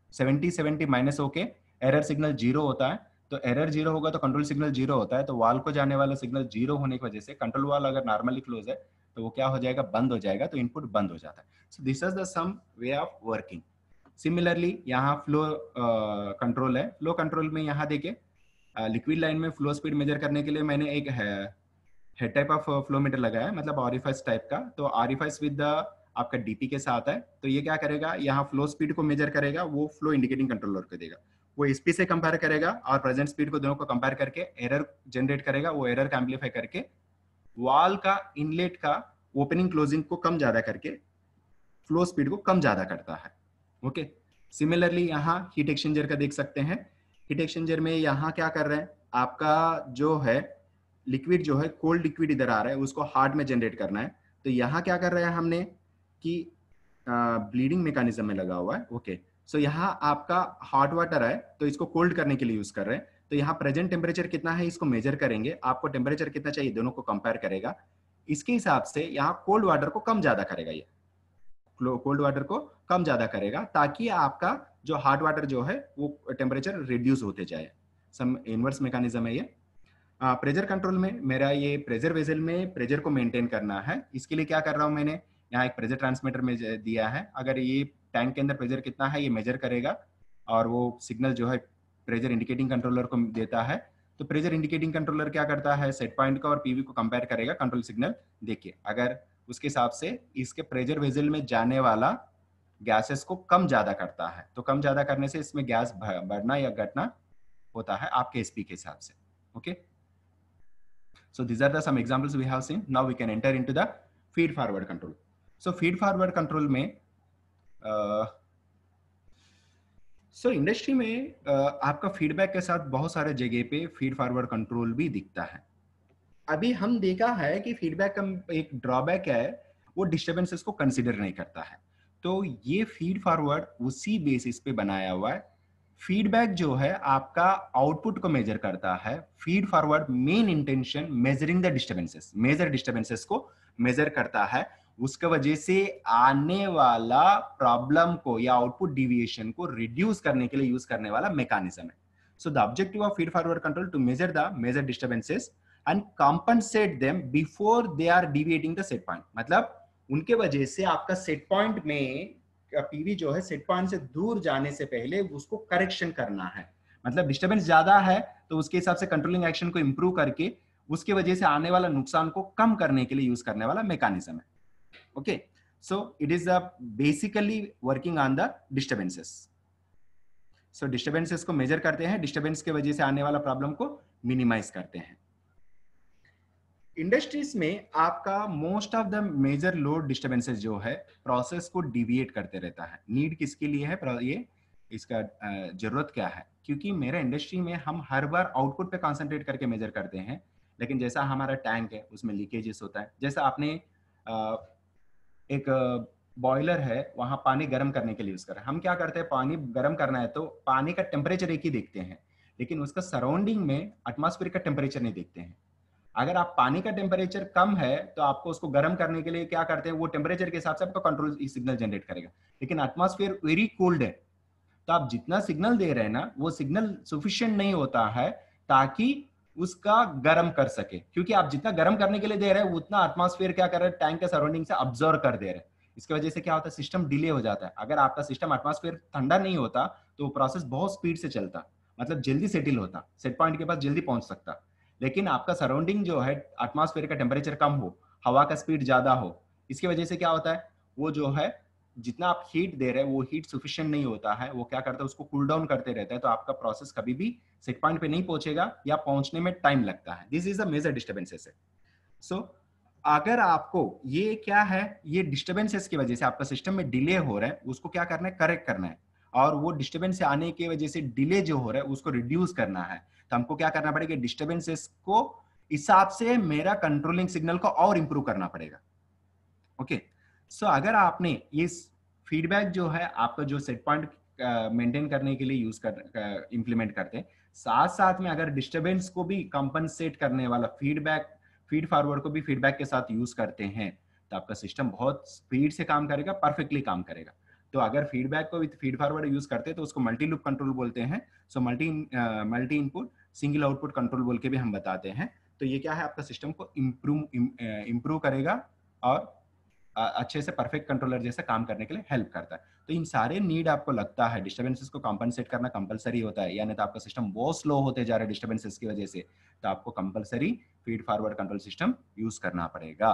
70 माइनस होके एरर सिग्नल 0 होता है। तो एरर 0 होगा तो कंट्रोल सिग्नल 0 होता है, तो वाल को जाने वाला सिग्नल 0 होने की वजह से कंट्रोल वाल अगर नॉर्मली क्लोज है तो वो क्या हो जाएगा, बंद हो जाएगा, तो इनपुट बंद हो जाता है। So this is the some way of working. Similarly यहाँ फ्लो कंट्रोल है, फ्लो कंट्रोल में यहाँ देखिए लिक्विड लाइन में फ्लो स्पीड मेजर करने के लिए मैंने एक head type of flow meter लगाया है, मतलब ऑरिफाइस टाइप का। तो ऑरिफाइस विद आपका DP के साथ है, तो ये क्या करेगा, यहाँ फ्लो स्पीड को मेजर करेगा, वो फ्लो इंडिकेटिंग कंट्रोलर को देगा, वो SP से कंपेयर करेगा और प्रेजेंट स्पीड को दोनों को कंपेयर करके एरर जनरेट करेगा, वो एरर का एम्पलीफाई करके वाल का इनलेट का ओपनिंग क्लोजिंग को कम ज्यादा करके फ्लो स्पीड को कम ज्यादा करता है। ओके, सिमिलरली यहाँ हीट एक्सचेंजर का देख सकते हैं। हीट एक्सचेंजर में यहाँ क्या कर रहे हैं, आपका जो है लिक्विड जो है कोल्ड लिक्विड इधर आ रहा है, उसको हार्ड में जनरेट करना है। तो यहाँ क्या कर रहे हैं हमने कि ब्लीडिंग मैकेनिज्म में लगा हुआ है। ओके, सो यहाँ आपका हॉट वाटर है तो इसको कोल्ड करने के लिए यूज कर रहे हैं। तो यहाँ प्रेजेंट टेम्परेचर कितना है इसको मेजर करेंगे, आपको टेम्परेचर कितना चाहिए दोनों को कंपेयर करेगा, इसके हिसाब से यहाँ कोल्ड वाटर को कम ज्यादा करेगा, ये कोल्ड वाटर को कम ज्यादा करेगा, ताकि आपका जो हॉट वाटर जो है वो टेम्परेचर रिड्यूस होते जाए। सम इनवर्स मैकेनिज्म है ये। प्रेशर कंट्रोल में मेरा ये प्रेशर वेसल में प्रेशर को मेंटेन करना है, इसके लिए क्या कर रहा हूं, मैंने यहाँ एक प्रेशर ट्रांसमीटर में दिया है। अगर ये टैंक के अंदर प्रेशर कितना है ये मेजर करेगा और वो सिग्नल जो है प्रेशर इंडिकेटिंग कंट्रोलर को देता है। तो प्रेशर इंडिकेटिंग कंट्रोलर क्या करता है, सेट पॉइंट का और PV को कंपेयर करेगा कंट्रोल सिग्नल देखिए, अगर उसके हिसाब से इसके प्रेशर वेसल में जाने वाला गैसेस को कम ज्यादा करता है, तो कम ज्यादा करने से इसमें गैस बढ़ना या घटना होता है आपके एसपी के हिसाब से। Okay, so these are the some examples we have seen. Now we can enter into the feed forward control. So feed forward control में इंडस्ट्री में आपका फीडबैक के साथ बहुत सारे जगह पे फीड फॉरवर्ड कंट्रोल भी दिखता है। अभी हम देखा है कि फीडबैक का एक ड्रॉबैक है, वो डिस्टर्बेंसेस को कंसीडर नहीं करता है। तो ये फीड फॉरवर्ड उसी बेसिस पे बनाया हुआ है। फीडबैक जो है आपका आउटपुट को मेजर करता है, feed forward main intention measuring the disturbances, major disturbances को मेजर करता है। उसके वजह से आने वाला प्रॉब्लम को या आउटपुट डिविएशन को रिड्यूस करने के लिए यूज करने वाला मैकेनिज्म है। So the objective of feed forward control to measure the major disturbances and compensate them before they are deviating the set point. मतलब उनके वजह से आपका सेट पॉइंट में पीवी जो है सेट पॉइंट से दूर जाने से पहले उसको करेक्शन करना है। मतलब डिस्टर्बेंस ज्यादा है तो उसके हिसाब से कंट्रोलिंग एक्शन को इंप्रूव करके उसके वजह से आने वाला नुकसान को कम करने के लिए यूज करने वाला मैकेनिज्म है। Okay, so it is basically working on the disturbances. So disturbances को मेजर करते हैं, डिस्टर्बेंस के वजह से आने वाला प्रॉब्लम को मिनिमाइज करते हैं। इंडस्ट्रीज में आपका most of the major load disturbances जो है प्रोसेस को डिविएट करते रहता है। नीड किसके लिए है, ये इसका जरूरत क्या है? क्योंकि मेरा इंडस्ट्री में हम हर बार आउटपुट पे कॉन्सेंट्रेट करके मेजर करते हैं, लेकिन जैसा हमारा टैंक है उसमें लीकेजेस होता है। जैसा आपने एक बॉयलर है, वहां पानी गर्म करने के लिए यूज कर रहे हैं। हम क्या करते हैं, पानी गर्म करना है तो पानी का टेम्परेचर एक ही देखते हैं, लेकिन उसका सराउंडिंग में एटमॉस्फेयर का टेम्परेचर नहीं देखते हैं। अगर आप पानी का टेम्परेचर कम है तो आपको उसको गर्म करने के लिए क्या करते हैं, वो टेम्परेचर के हिसाब से आपका कंट्रोल सिग्नल जनरेट करेगा। लेकिन एटमॉस्फेयर वेरी कोल्ड है तो आप जितना सिग्नल दे रहे हैं ना, वो सिग्नल सफिशिएंट नहीं होता है ताकि उसका गर्म कर सके। क्योंकि आप जितना गर्म करने के लिए दे रहे हैं उतना एटमॉस्फेयर क्या कर रहा है, टैंक के सराउंडिंग से अब्जॉर्व कर दे रहे हैं। इसकी वजह से क्या होता है, सिस्टम डिले हो जाता है। अगर आपका सिस्टम एटमॉस्फेयर ठंडा नहीं होता तो वो प्रोसेस बहुत स्पीड से चलता, मतलब जल्दी सेटल होता, सेट पॉइंट के पास जल्दी पहुंच सकता। लेकिन आपका सराउंडिंग जो है एटमॉस्फेयर का टेम्परेचर कम हो, हवा का स्पीड ज्यादा हो, इसकी वजह से क्या होता है, वो जो है जितना आप हीट दे रहे हैं वो हीट सफिशिएंट नहीं होता है। वो क्या करता है, उसको कूल डाउन करते रहता है, तो आपका प्रोसेस कभी भी सेट पॉइंट पे नहीं पहुंचेगा या पहुंचने में टाइम लगता है। This is a major disturbances है। सो अगर आपको ये क्या है, ये डिस्टर्बेंसेस की वजह से आपका सिस्टम में डिले हो रहा है, उसको क्या करना है, करेक्ट करना है। और वो डिस्टर्बेंस से आने की वजह से डिले जो हो रहा है उसको रिड्यूस करना है। तो हमको क्या करना पड़ेगा, डिस्टर्बेंसेस को हिसाब से मेरा कंट्रोलिंग सिग्नल को और इंप्रूव करना पड़ेगा। ओके, सो अगर आपने ये फीडबैक जो है आपका जो सेट पॉइंट मेंटेन करने के लिए यूज कर इंप्लीमेंट करते हैं, साथ साथ में अगर डिस्टर्बेंस को भी कंपनसेट करने वाला फीडबैक, फीड फॉरवर्ड को भी फीडबैक के साथ यूज करते हैं, तो आपका सिस्टम बहुत स्पीड से काम करेगा, परफेक्टली काम करेगा। तो अगर फीडबैक को विद फीड फॉरवर्ड यूज करते हैं तो उसको मल्टी लूप कंट्रोल बोलते हैं। So multi input single output control बोल के भी हम बताते हैं। तो ये क्या है, आपका सिस्टम को इम्प्रूव करेगा और अच्छे से परफेक्ट कंट्रोलर जैसा काम करने के लिए हेल्प करता है। तो इन सारे नीड आपको लगता है डिस्टर्बेंसेस को कॉम्पनसेट करना कंपलसरी होता है, यानी तो आपका सिस्टम बहुत स्लो होते जा रहा है डिस्टर्बेंसेस की वजह से, तो आपको compulsory feed forward control system use करना पड़ेगा।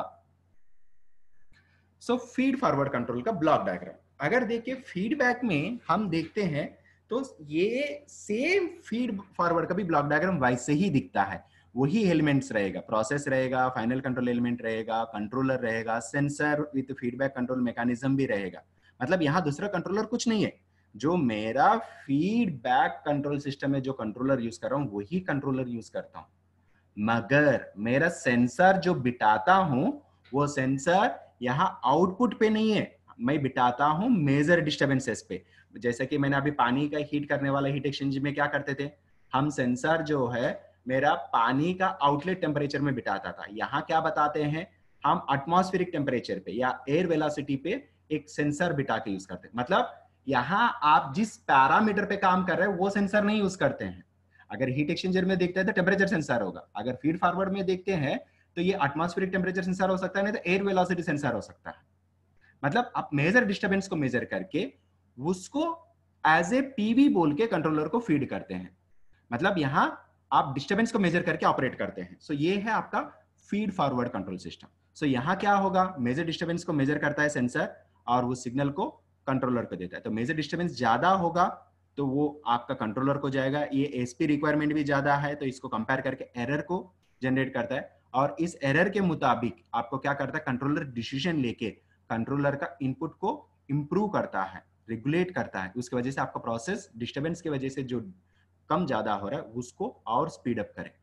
सो फीड फॉरवर्ड कंट्रोल का ब्लॉक डायग्राम अगर देखिए फीडबैक में हम देखते हैं तो ये सेम फीड फॉरवर्ड का भी ब्लॉक डायग्राम वैसे ही दिखता है। वही एलिमेंट्स रहेगा, प्रोसेस रहेगा, फाइनल कंट्रोल एलिमेंट रहेगा, कंट्रोलर रहेगा, sensor with feedback control mechanism भी रहेगा। मतलब यहाँ दूसरा कंट्रोलर कुछ नहीं है, जो मेरा फीडबैक कंट्रोल सिस्टम में जो कंट्रोलर यूज कर रहा हूँ वही कंट्रोलर यूज करता हूँ। मगर मेरा सेंसर जो बिठाता हूं वो सेंसर यहाँ आउटपुट पे नहीं है, मैं बिठाता हूं मेजर डिस्टर्बेंसेस पे। जैसे कि मैंने अभी पानी का हीट करने वाला हीट एक्सचेंजर में क्या करते थे, हम सेंसर जो है मेरा पानी का आउटलेट टेम्परेचर में बिठाता था। यहाँ क्या बताते हैं, हम एटमॉस्फेरिक टेम्परेचर पे या एयर वेलोसिटी पे एक सेंसर बिठा के यूज करते हैं। मतलब यहाँ आप जिस पैरामीटर पे काम कर रहे हैं वो सेंसर नहीं यूज करते हैं। अगर हीट एक्सचेंजर में देखते हैं तो टेम्परेचर सेंसर होगा, अगर फीड फॉरवर्ड में देखते हैं तो ये एटमॉस्फेरिक टेम्परेचर सेंसर हो सकता है, नहीं तो एयर वेलोसिटी सेंसर हो सकता है। मतलब आप मेजर डिस्टर्बेंस को मेजर करके उसको एज ए पीवी बोल के कंट्रोलर को फीड करते हैं। मतलब यहां आप डिस्टर्बेंस को मेजर करके ऑपरेट करते हैं। सो ये है आपका feed forward control system. So यहां क्या होगा, मेजर डिस्टर्बेंस को मेजर करता है सेंसर और वो सिग्नल को कंट्रोलर को देता है। तो मेजर डिस्टर्बेंस ज्यादा होगा तो वो आपका कंट्रोलर को जाएगा। ये एसपी रिक्वायरमेंट भी ज्यादा है तो इसको कंपेयर करके एरर को जनरेट करता है, और इस एरर के मुताबिक आपको क्या करता है, कंट्रोलर डिसीजन लेके कंट्रोलर का इनपुट को इंप्रूव करता है, रेगुलेट करता है। उसकी वजह से आपका प्रोसेस डिस्टर्बेंस की वजह से जो कम ज्यादा हो रहा है उसको और स्पीड अप करे।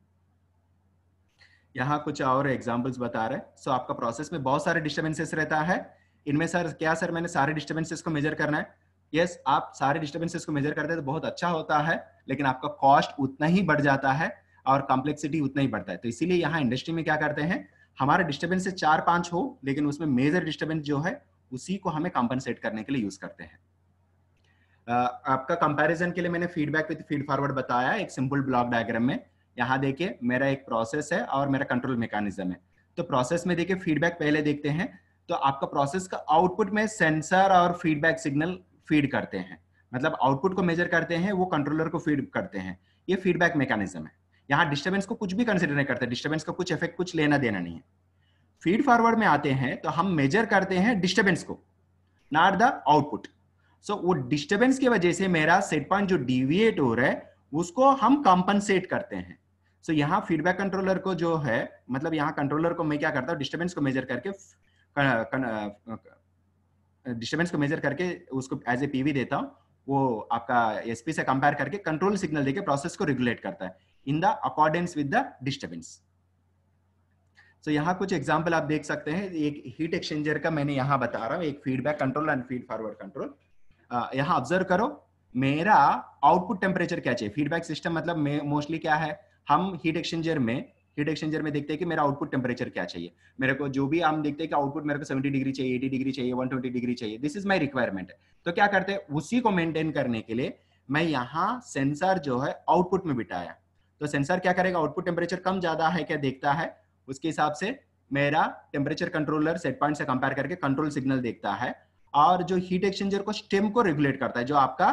यहाँ कुछ और एग्जांपल्स बता रहे हैं। सो आपका प्रोसेस में बहुत सारे डिस्टर्बेंसेस रहता है। इनमें सर क्या सर मैंने सारे डिस्टर्बेंसेस को मेजर करना है? यस, आप सारे डिस्टर्बेंसेस को मेजर करते हैं तो बहुत अच्छा होता है, लेकिन आपका कॉस्ट उतना ही बढ़ जाता है और कॉम्प्लेक्सिटी उतना ही बढ़ता है। तो इसीलिए यहाँ इंडस्ट्री में क्या करते हैं, हमारे डिस्टर्बेंसेस 4-5 हो, लेकिन उसमें मेजर डिस्टर्बेंस जो है उसी को हमें कॉम्पनसेट करने के लिए यूज करते हैं। आपका कंपैरिजन के लिए मैंने फीडबैक विद फीड फॉरवर्ड बताया एक सिंपल ब्लॉक डायग्राम में। यहाँ देखिए मेरा एक प्रोसेस है और मेरा कंट्रोल मैकेनिज्म है। तो प्रोसेस में देखिए फीडबैक पहले देखते हैं। तो आपका प्रोसेस का आउटपुट में सेंसर और फीडबैक सिग्नल फीड करते हैं, मतलब आउटपुट को मेजर करते हैं, वो कंट्रोलर को फीड करते हैं। ये फीडबैक मैकेनिज्म है। यहाँ डिस्टर्बेंस को कुछ भी कंसिडर नहीं करते, डिस्टर्बेंस का कुछ इफेक्ट, कुछ लेना देना नहीं है। फीड फॉरवर्ड में आते हैं तो हम मेजर करते हैं डिस्टर्बेंस को, नॉट द आउटपुट। सो वो डिस्टर्बेंस की वजह से मेरा सेट पॉइंट जो डिविएट हो रहा है उसको हम कॉम्पनसेट करते हैं। सो यहाँ फीडबैक कंट्रोलर को जो है, मतलब यहाँ कंट्रोलर को मैं क्या करता हूँ, डिस्टर्बेंस को मेजर करके उसको एज ए पीवी देता हूँ। वो आपका एसपी से कंपेयर करके कंट्रोल सिग्नल देके प्रोसेस को रेगुलेट करता है in the accordance with the disturbance. तो यहाँ कुछ एग्जांपल आप देख सकते हैं। एक हीट एक्सचेंजर का मैंने यहाँ बता रहा हूँ, एक feedback control and feed forward control. यहाँ ऑब्जर्व करो, मेरा आउटपुट टेम्परेचर क्या चाहिए। फीडबैक सिस्टम मतलब मोस्टली क्या है, हम हीट एक्सचेंजर में देखते हैं कि मेरा आउटपुट टेम्परेचर क्या चाहिए। मेरे को जो भी हम देखते हैं कि आउटपुट मेरे को 70 डिग्री चाहिए, 80 डिग्री चाहिए, 120 डिग्री चाहिए, दिस इज माई रिक्वायरमेंट। तो क्या करते हैं, उसी को मेंटेन करने के लिए मैं यहाँ सेंसर जो है आउटपुट में बिठाया। तो सेंसर क्या करेगा, आउटपुट टेम्परेचर कम ज्यादा है क्या देखता है, उसके हिसाब से मेरा टेम्परेचर कंट्रोलर सेट पॉइंट से कंपेयर करके कंट्रोल सिग्नल देखता है। और जो हीट एक्सचेंजर को स्टेम को रेगुलेट करता है, जो आपका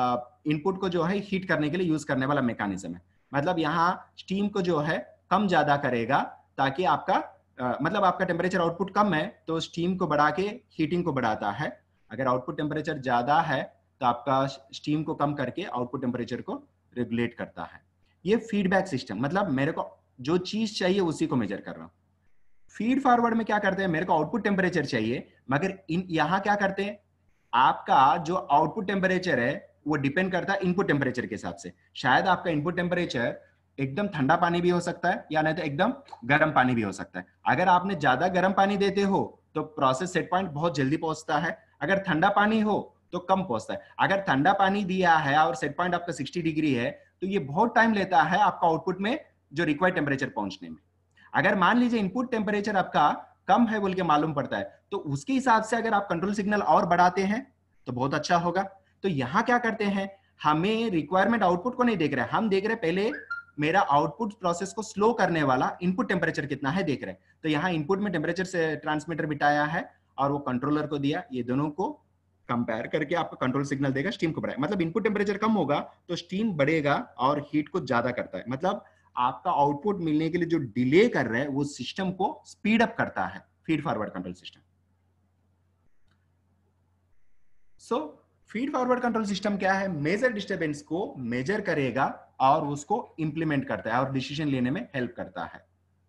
इनपुट को जो है हीट करने के लिए यूज करने वाला मैकेनिज्म है। मतलब यहाँ स्टीम को जो है कम ज्यादा करेगा ताकि आपका मतलब आपका टेम्परेचर आउटपुट कम है तो स्टीम को बढ़ा के हीटिंग को बढ़ाता है। अगर आउटपुट टेम्परेचर ज्यादा है तो आपका स्टीम को कम करके आउटपुट टेम्परेचर को रेगुलेट करता है। ये फीडबैक सिस्टम, मतलब मेरे को जो चीज चाहिए उसी को मेजर कर रहा हूं। फीड फॉरवर्ड में क्या करते हैं, मेरे को आउटपुट टेम्परेचर चाहिए, मगर यहाँ क्या करते हैं, आपका जो आउटपुट टेम्परेचर है वो डिपेंड करता है इनपुट टेम्परेचर के हिसाब से। शायद आपका इनपुट टेम्परेचर एकदम ठंडा पानी भी हो सकता है या नहीं तो एकदम गर्म पानी भी हो सकता है। अगर आपने ज्यादा गर्म पानी देते हो तो प्रोसेस सेट पॉइंट बहुत जल्दी पहुंचता है, अगर ठंडा पानी हो तो कम पहुंचता है। अगर ठंडा पानी दिया है और सेट पॉइंट आपका 60 डिग्री है तो ये बहुत टाइम लेता है आपका आउटपुट में जो रिक्वायर्ड टेम्परेचर पहुंचने में। अगर मान लीजिए इनपुट टेम्परेचर आपका कम है बोल के मालूम पड़ता है तो उसके हिसाब से अगर आप कंट्रोल सिग्नल और बढ़ाते हैं तो बहुत अच्छा होगा। तो यहां क्या करते हैं, हमें रिक्वायरमेंट आउटपुट को नहीं देख रहे, हम देख रहे पहले मेरा आउटपुट प्रोसेस को स्लो करने वाला इनपुट टेम्परेचर कितना है देख रहे हैं। तो यहाँ इनपुट में टेम्परेचर से ट्रांसमीटर बिठाया है और वो कंट्रोलर को दिया, ये दोनों को कंपेयर करके आपका कंट्रोल सिग्नल देगा, स्टीम को बढ़ाएगा। मतलब इनपुट टेम्परेचर कम होगा तो स्टीम बढ़ेगा और हीट को ज्यादा करता है। मतलब आपका आउटपुट मिलने के लिए जो डिले कर रहा है वो सिस्टम को स्पीड अप करता है, feed forward control system. So feed forward control system क्या है, मेजर डिस्टर्बेंस को मेजर करेगा और उसको इंप्लीमेंट करता है और डिसीजन लेने में हेल्प करता है।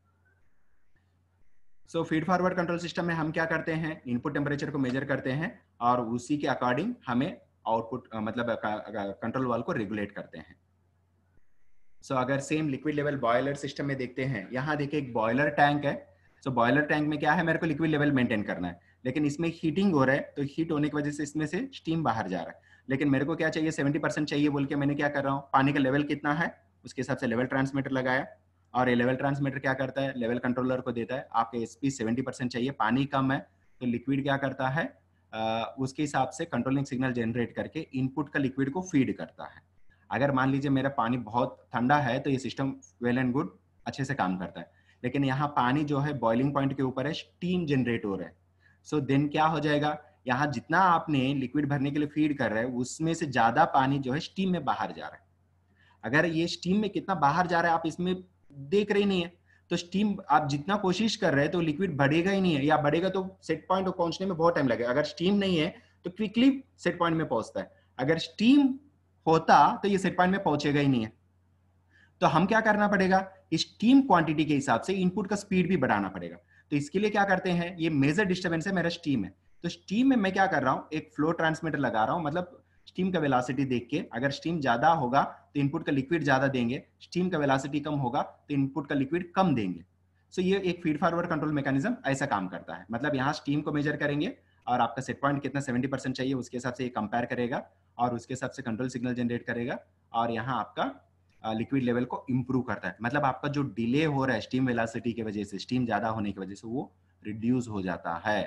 So feed forward control system में हम क्या करते हैं, इनपुट टेम्परेचर को मेजर करते हैं और उसी के अकॉर्डिंग हमें आउटपुट मतलब कंट्रोल वाल्व को रेगुलेट करते हैं। सो अगर same liquid level boiler system में देखते हैं, यहाँ देखिए एक बॉयलर टैंक है। सो बॉयलर टैंक में क्या है, मेरे को लिक्विड लेवल मेंटेन करना है, लेकिन इसमें हीटिंग हो रहा है तो हीट होने की वजह से इसमें से स्टीम बाहर जा रहा है। लेकिन मेरे को क्या चाहिए, 70% चाहिए बोल के मैंने क्या कर रहा हूँ, पानी का लेवल कितना है उसके हिसाब से लेवल ट्रांसमीटर लगाया और ये लेवल ट्रांसमीटर क्या करता है, लेवल कंट्रोलर को देता है आपके एसपी 70% चाहिए, पानी कम है तो लिक्विड क्या करता है उसके हिसाब से कंट्रोलिंग सिग्नल जनरेट करके इनपुट का लिक्विड को फीड करता है। अगर मान लीजिए मेरा पानी बहुत ठंडा है तो ये सिस्टम वेल एंड गुड अच्छे से काम करता है, लेकिन यहाँ पानी जो है बॉइलिंग पॉइंट के ऊपर है, स्टीम जनरेट हो रहा है। सो देन क्या हो जाएगा, यहाँ जितना आपने लिक्विड भरने के लिए फीड कर रहे हैं उसमें से ज्यादा पानी जो है स्टीम में बाहर जा रहा है। अगर ये स्टीम में कितना बाहर जा रहा है आप इसमें देख रहे नहीं है तो स्टीम आप जितना कोशिश कर रहे हैं तो लिक्विड बढ़ेगा ही नहीं है, या बढ़ेगा तो सेट पॉइंट को पहुंचने में बहुत टाइम लगेगा। अगर स्टीम नहीं है तो क्विकली सेट पॉइंट में पहुंचता है। अगर स्टीम होता तो ये सेट पॉइंट में पहुंचेगा ही नहीं है। तो हम क्या करना पड़ेगा, स्टीम क्वांटिटी के हिसाब से इनपुट का स्पीड भी बढ़ाना पड़ेगा। तो इसके लिए क्या करते हैं, ये मेजर डिस्टर्बेंस है, मेरा स्टीम है, तो स्टीम में मैं क्या कर रहा हूं, एक फ्लो ट्रांसमीटर लगा रहा हूं, मतलब स्टीम का वेलोसिटी देख के, अगर स्टीम ज्यादा होगा तो इनपुट का लिक्विड ज्यादा देंगे, स्टीम का वेलोसिटी कम होगा तो इनपुट का लिक्विड कम देंगे। सो ये एक फीड फॉरवर्ड कंट्रोल मैकेनिज्म ऐसा काम करता है। मतलब यहाँ स्टीम को मेजर करेंगे और आपका सेट पॉइंट कितना 70% चाहिए उसके हिसाब से ये कंपेयर करेगा और उसके हिसाब से कंट्रोल सिग्नल जनरेट करेगा और यहाँ आपका लिक्विड लेवल को इंप्रूव करता है। मतलब आपका जो डिले हो रहा है स्टीम वेलोसिटी की वजह से, स्टीम ज्यादा होने की वजह से, वो रिड्यूस हो जाता है।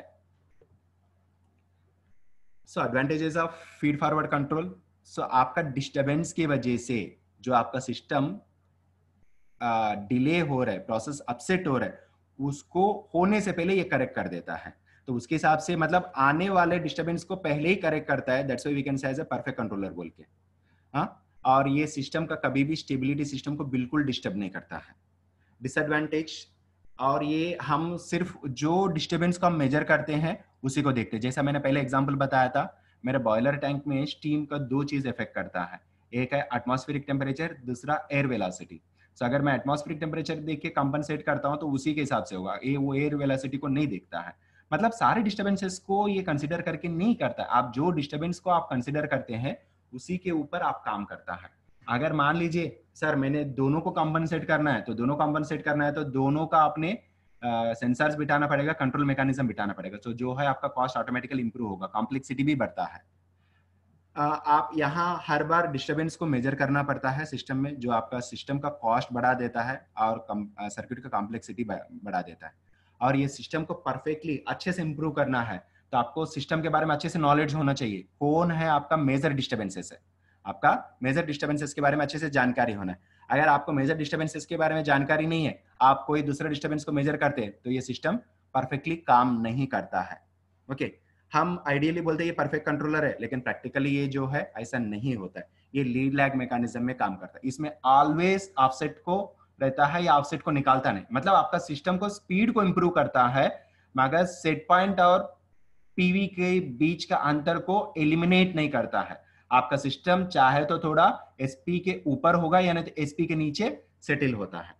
So advantages of feed forward control. So आपका डिस्टरबेंस की वजह से जो आपका सिस्टम डिले हो रहा है, प्रोसेस अपसेट हो रहा है, उसको होने से पहले ये करेक्ट कर देता है। तो उसके हिसाब से मतलब आने वाले डिस्टरबेंस को पहले ही करेक्ट करता है। That's why we can say as a perfect controller बोल के। हाँ, और ये सिस्टम का कभी भी स्टेबिलिटी सिस्टम को बिल्कुल डिस्टर्ब नहीं करता है। डिसएडवांटेज, और ये हम सिर्फ जो डिस्टरबेंस को हम मेजर करते हैं उसी को देखते हैं। जैसा मैंने पहले एग्जांपल बताया था, मेरे बॉयलर टैंक में स्टीम का दो चीज इफेक्ट करता है, एक है एटमॉस्फेरिक टेम्परेचर, दूसरा एयर वेलोसिटी। तो अगर मैं एटमॉस्फेरिक टेम्परेचर देख के कंपनसेट करता हूं तो उसी के हिसाब से होगा, ये वो एयर वेलोसिटी को नहीं देखता है। मतलब सारे डिस्टर्बेंसेस को ये कंसिडर करके नहीं करता। आप जो डिस्टर्बेंस को आप कंसिडर करते हैं उसी के ऊपर आप काम करता है। अगर मान लीजिए सर मैंने दोनों को कंपनसेट करना है, तो दोनों कंपनसेट करना है तो दोनों का आपने सेंसर्स बिठाना पड़ेगा, कंट्रोल मैकेनिज्म बिठाना पड़ेगा। तो जो है आपका कॉस्ट ऑटोमेटिकली इंप्रूव होगा, कॉम्प्लेक्सिटी भी बढ़ता है। आप यहाँ हर बार डिस्टरबेंस को मेजर करना पड़ता है सिस्टम में, जो आपका सिस्टम का कॉस्ट बढ़ा देता है और सर्किट का कॉम्प्लेक्सिटी बढ़ा देता है। और ये सिस्टम को परफेक्टली अच्छे से इंप्रूव करना है तो आपको सिस्टम के बारे में अच्छे से नॉलेज होना चाहिए। कौन है आपका मेजर डिस्टर्बेंसेस है, आपका मेजर डिस्टर्बेंसेस के बारे में अच्छे से जानकारी होना है। अगर आपको मेजर डिस्टर्बेंसेस के बारे में जानकारी नहीं है, आप कोई दूसरा डिस्टर्बेंस को मेजर करते हैं, तो ये सिस्टम परफेक्टली काम नहीं करता है। ओके, हम आइडियली बोलते हैं ये परफेक्ट कंट्रोलर है, लेकिन प्रैक्टिकली ये जो है ऐसा नहीं होता है। ये लीड लैग मैकेनिज्म में काम करता है। इसमें ऑलवेज ऑफसेट को रहता है या ऑफसेट को निकालता नहीं। मतलब आपका सिस्टम को स्पीड को इंप्रूव करता है, मगर सेट पॉइंट और पीवी के बीच का अंतर को एलिमिनेट नहीं करता है। आपका सिस्टम चाहे तो थोड़ा एसपी के ऊपर होगा या नहीं तो एसपी के नीचे सेटल होता है।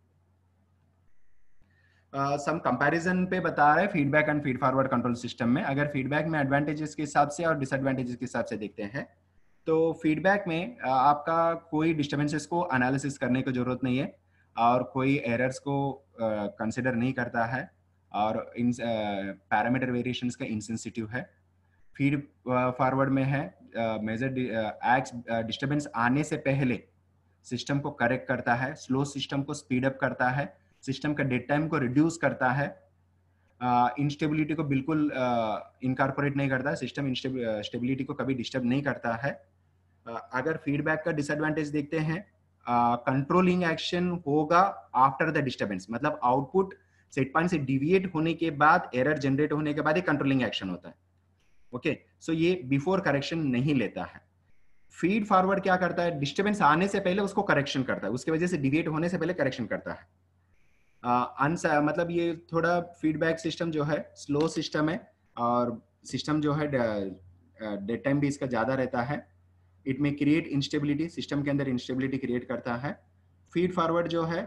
सम कंपैरिजन पे बता रहे हैं feedback and feed forward control system में। अगर फीडबैक में एडवांटेजेस के हिसाब से और डिसएडवांटेजेस के हिसाब से देखते हैं, तो फीडबैक में आपका कोई डिस्टर्बेंसेस को एनालिसिस करने की जरूरत नहीं है और कोई एरर्स को कंसिडर नहीं करता है और इन पैरामीटर वेरिएशंस का इनसेंसिटिव है। फीड फॉरवर्ड में है मेजर एक्ट्स डिस्टर्बेंस आने से पहले सिस्टम को करेक्ट करता है, स्लो सिस्टम को स्पीड अप करता है, सिस्टम का डेड टाइम को रिड्यूस करता है, इंस्टेबिलिटी को बिल्कुल इनकॉर्पोरेट नहीं करता है, सिस्टम स्टेबिलिटी को कभी डिस्टर्ब नहीं करता है। अगर फीडबैक का डिसएडवांटेज देखते हैं, कंट्रोलिंग एक्शन होगा आफ्टर द डिस्टर्बेंस। मतलब आउटपुट सेट पॉइंट से डिविएट होने के बाद, एरर जनरेट होने के बाद ही कंट्रोलिंग एक्शन होता है। ओके, सो ये बिफोर करेक्शन नहीं लेता है। फीड फॉरवर्ड क्या करता है, डिस्टर्बेंस आने से पहले उसको करेक्शन करता है, उसकी वजह से डिविएट होने से पहले करेक्शन करता है। मतलब ये थोड़ा फीडबैक सिस्टम जो है स्लो सिस्टम है और सिस्टम जो है डेड टाइम भी इसका ज्यादा रहता है। इट में क्रिएट इंस्टेबिलिटी, सिस्टम के अंदर इंस्टेबिलिटी क्रिएट करता है। फीड फॉरवर्ड जो है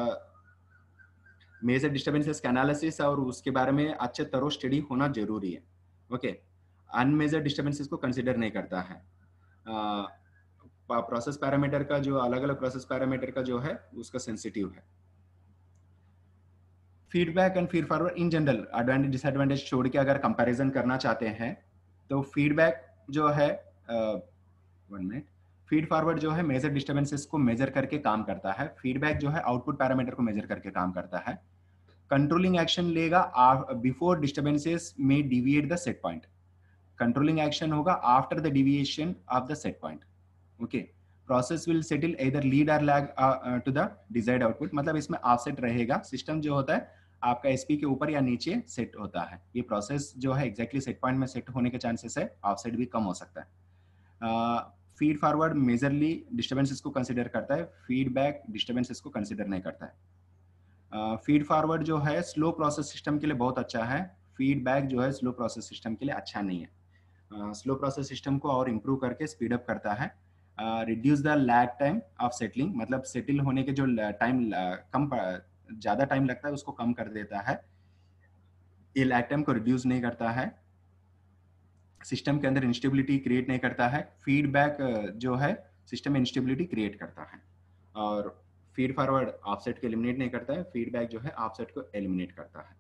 मेजर डिस्टर्बेंसेस का एनालिसिस और उसके बारे में अच्छे तरह स्टडी होना जरूरी है। ओके, अनमेजर डिस्टर्बेंसेस को कंसिडर नहीं करता है। प्रोसेस पैरामीटर का जो अलग अलग प्रोसेस पैरामीटर का जो है उसका सेंसिटिव है। Feedback and feed forward in general advantage disadvantage छोड़ के अगर कंपैरिजन करना चाहते हैं तो फीडबैक जो है 1 मिनट, फीड फॉरवर्ड जो है मेजर डिस्टर्बेंसेस को मेजर करके काम करता है, फीडबैक जो है आउटपुट पैरामीटर को मेजर करके काम करता है। कंट्रोलिंग एक्शन लेगा बिफोर डिस्टर्बेंसेस में deviate the set point, controlling action होगा after the deviation of the set point. Okay, process will settle either lead or lag to the desired output. मतलब इसमें ऑफसेट रहेगा, सिस्टम जो होता है आपका एसपी के ऊपर या नीचे सेट होता है। ये प्रोसेस जो है एग्जैक्टली सेट पॉइंट में सेट होने के चांसेस है, ऑफसेट भी कम हो सकता है। फीड फॉरवर्ड मेजरली डिस्टर्बेंसेस को कंसिडर करता है, फीडबैक डिस्टर्बेंसेस को कंसिडर नहीं करता है। फीड फॉरवर्ड जो है स्लो प्रोसेस सिस्टम के लिए बहुत अच्छा है, फीडबैक जो है स्लो प्रोसेस सिस्टम के लिए अच्छा नहीं है। स्लो प्रोसेस सिस्टम को और इम्प्रूव करके स्पीड अप करता है। Reduce the lag time of settling, मतलब सेटल होने के जो टाइम कम ज़्यादा टाइम लगता है उसको कम कर देता है, ये लैग टाइम को रिड्यूस नहीं करता है, सिस्टम के अंदर इंस्टेबिलिटी क्रिएट नहीं करता है, फीडबैक जो है सिस्टम में इंस्टेबिलिटी क्रिएट करता है, और फीड फॉरवर्ड ऑफसेट को एलिमिनेट नहीं करता है, फीडबैक जो है ऑफसेट को एलिमिनेट करता है।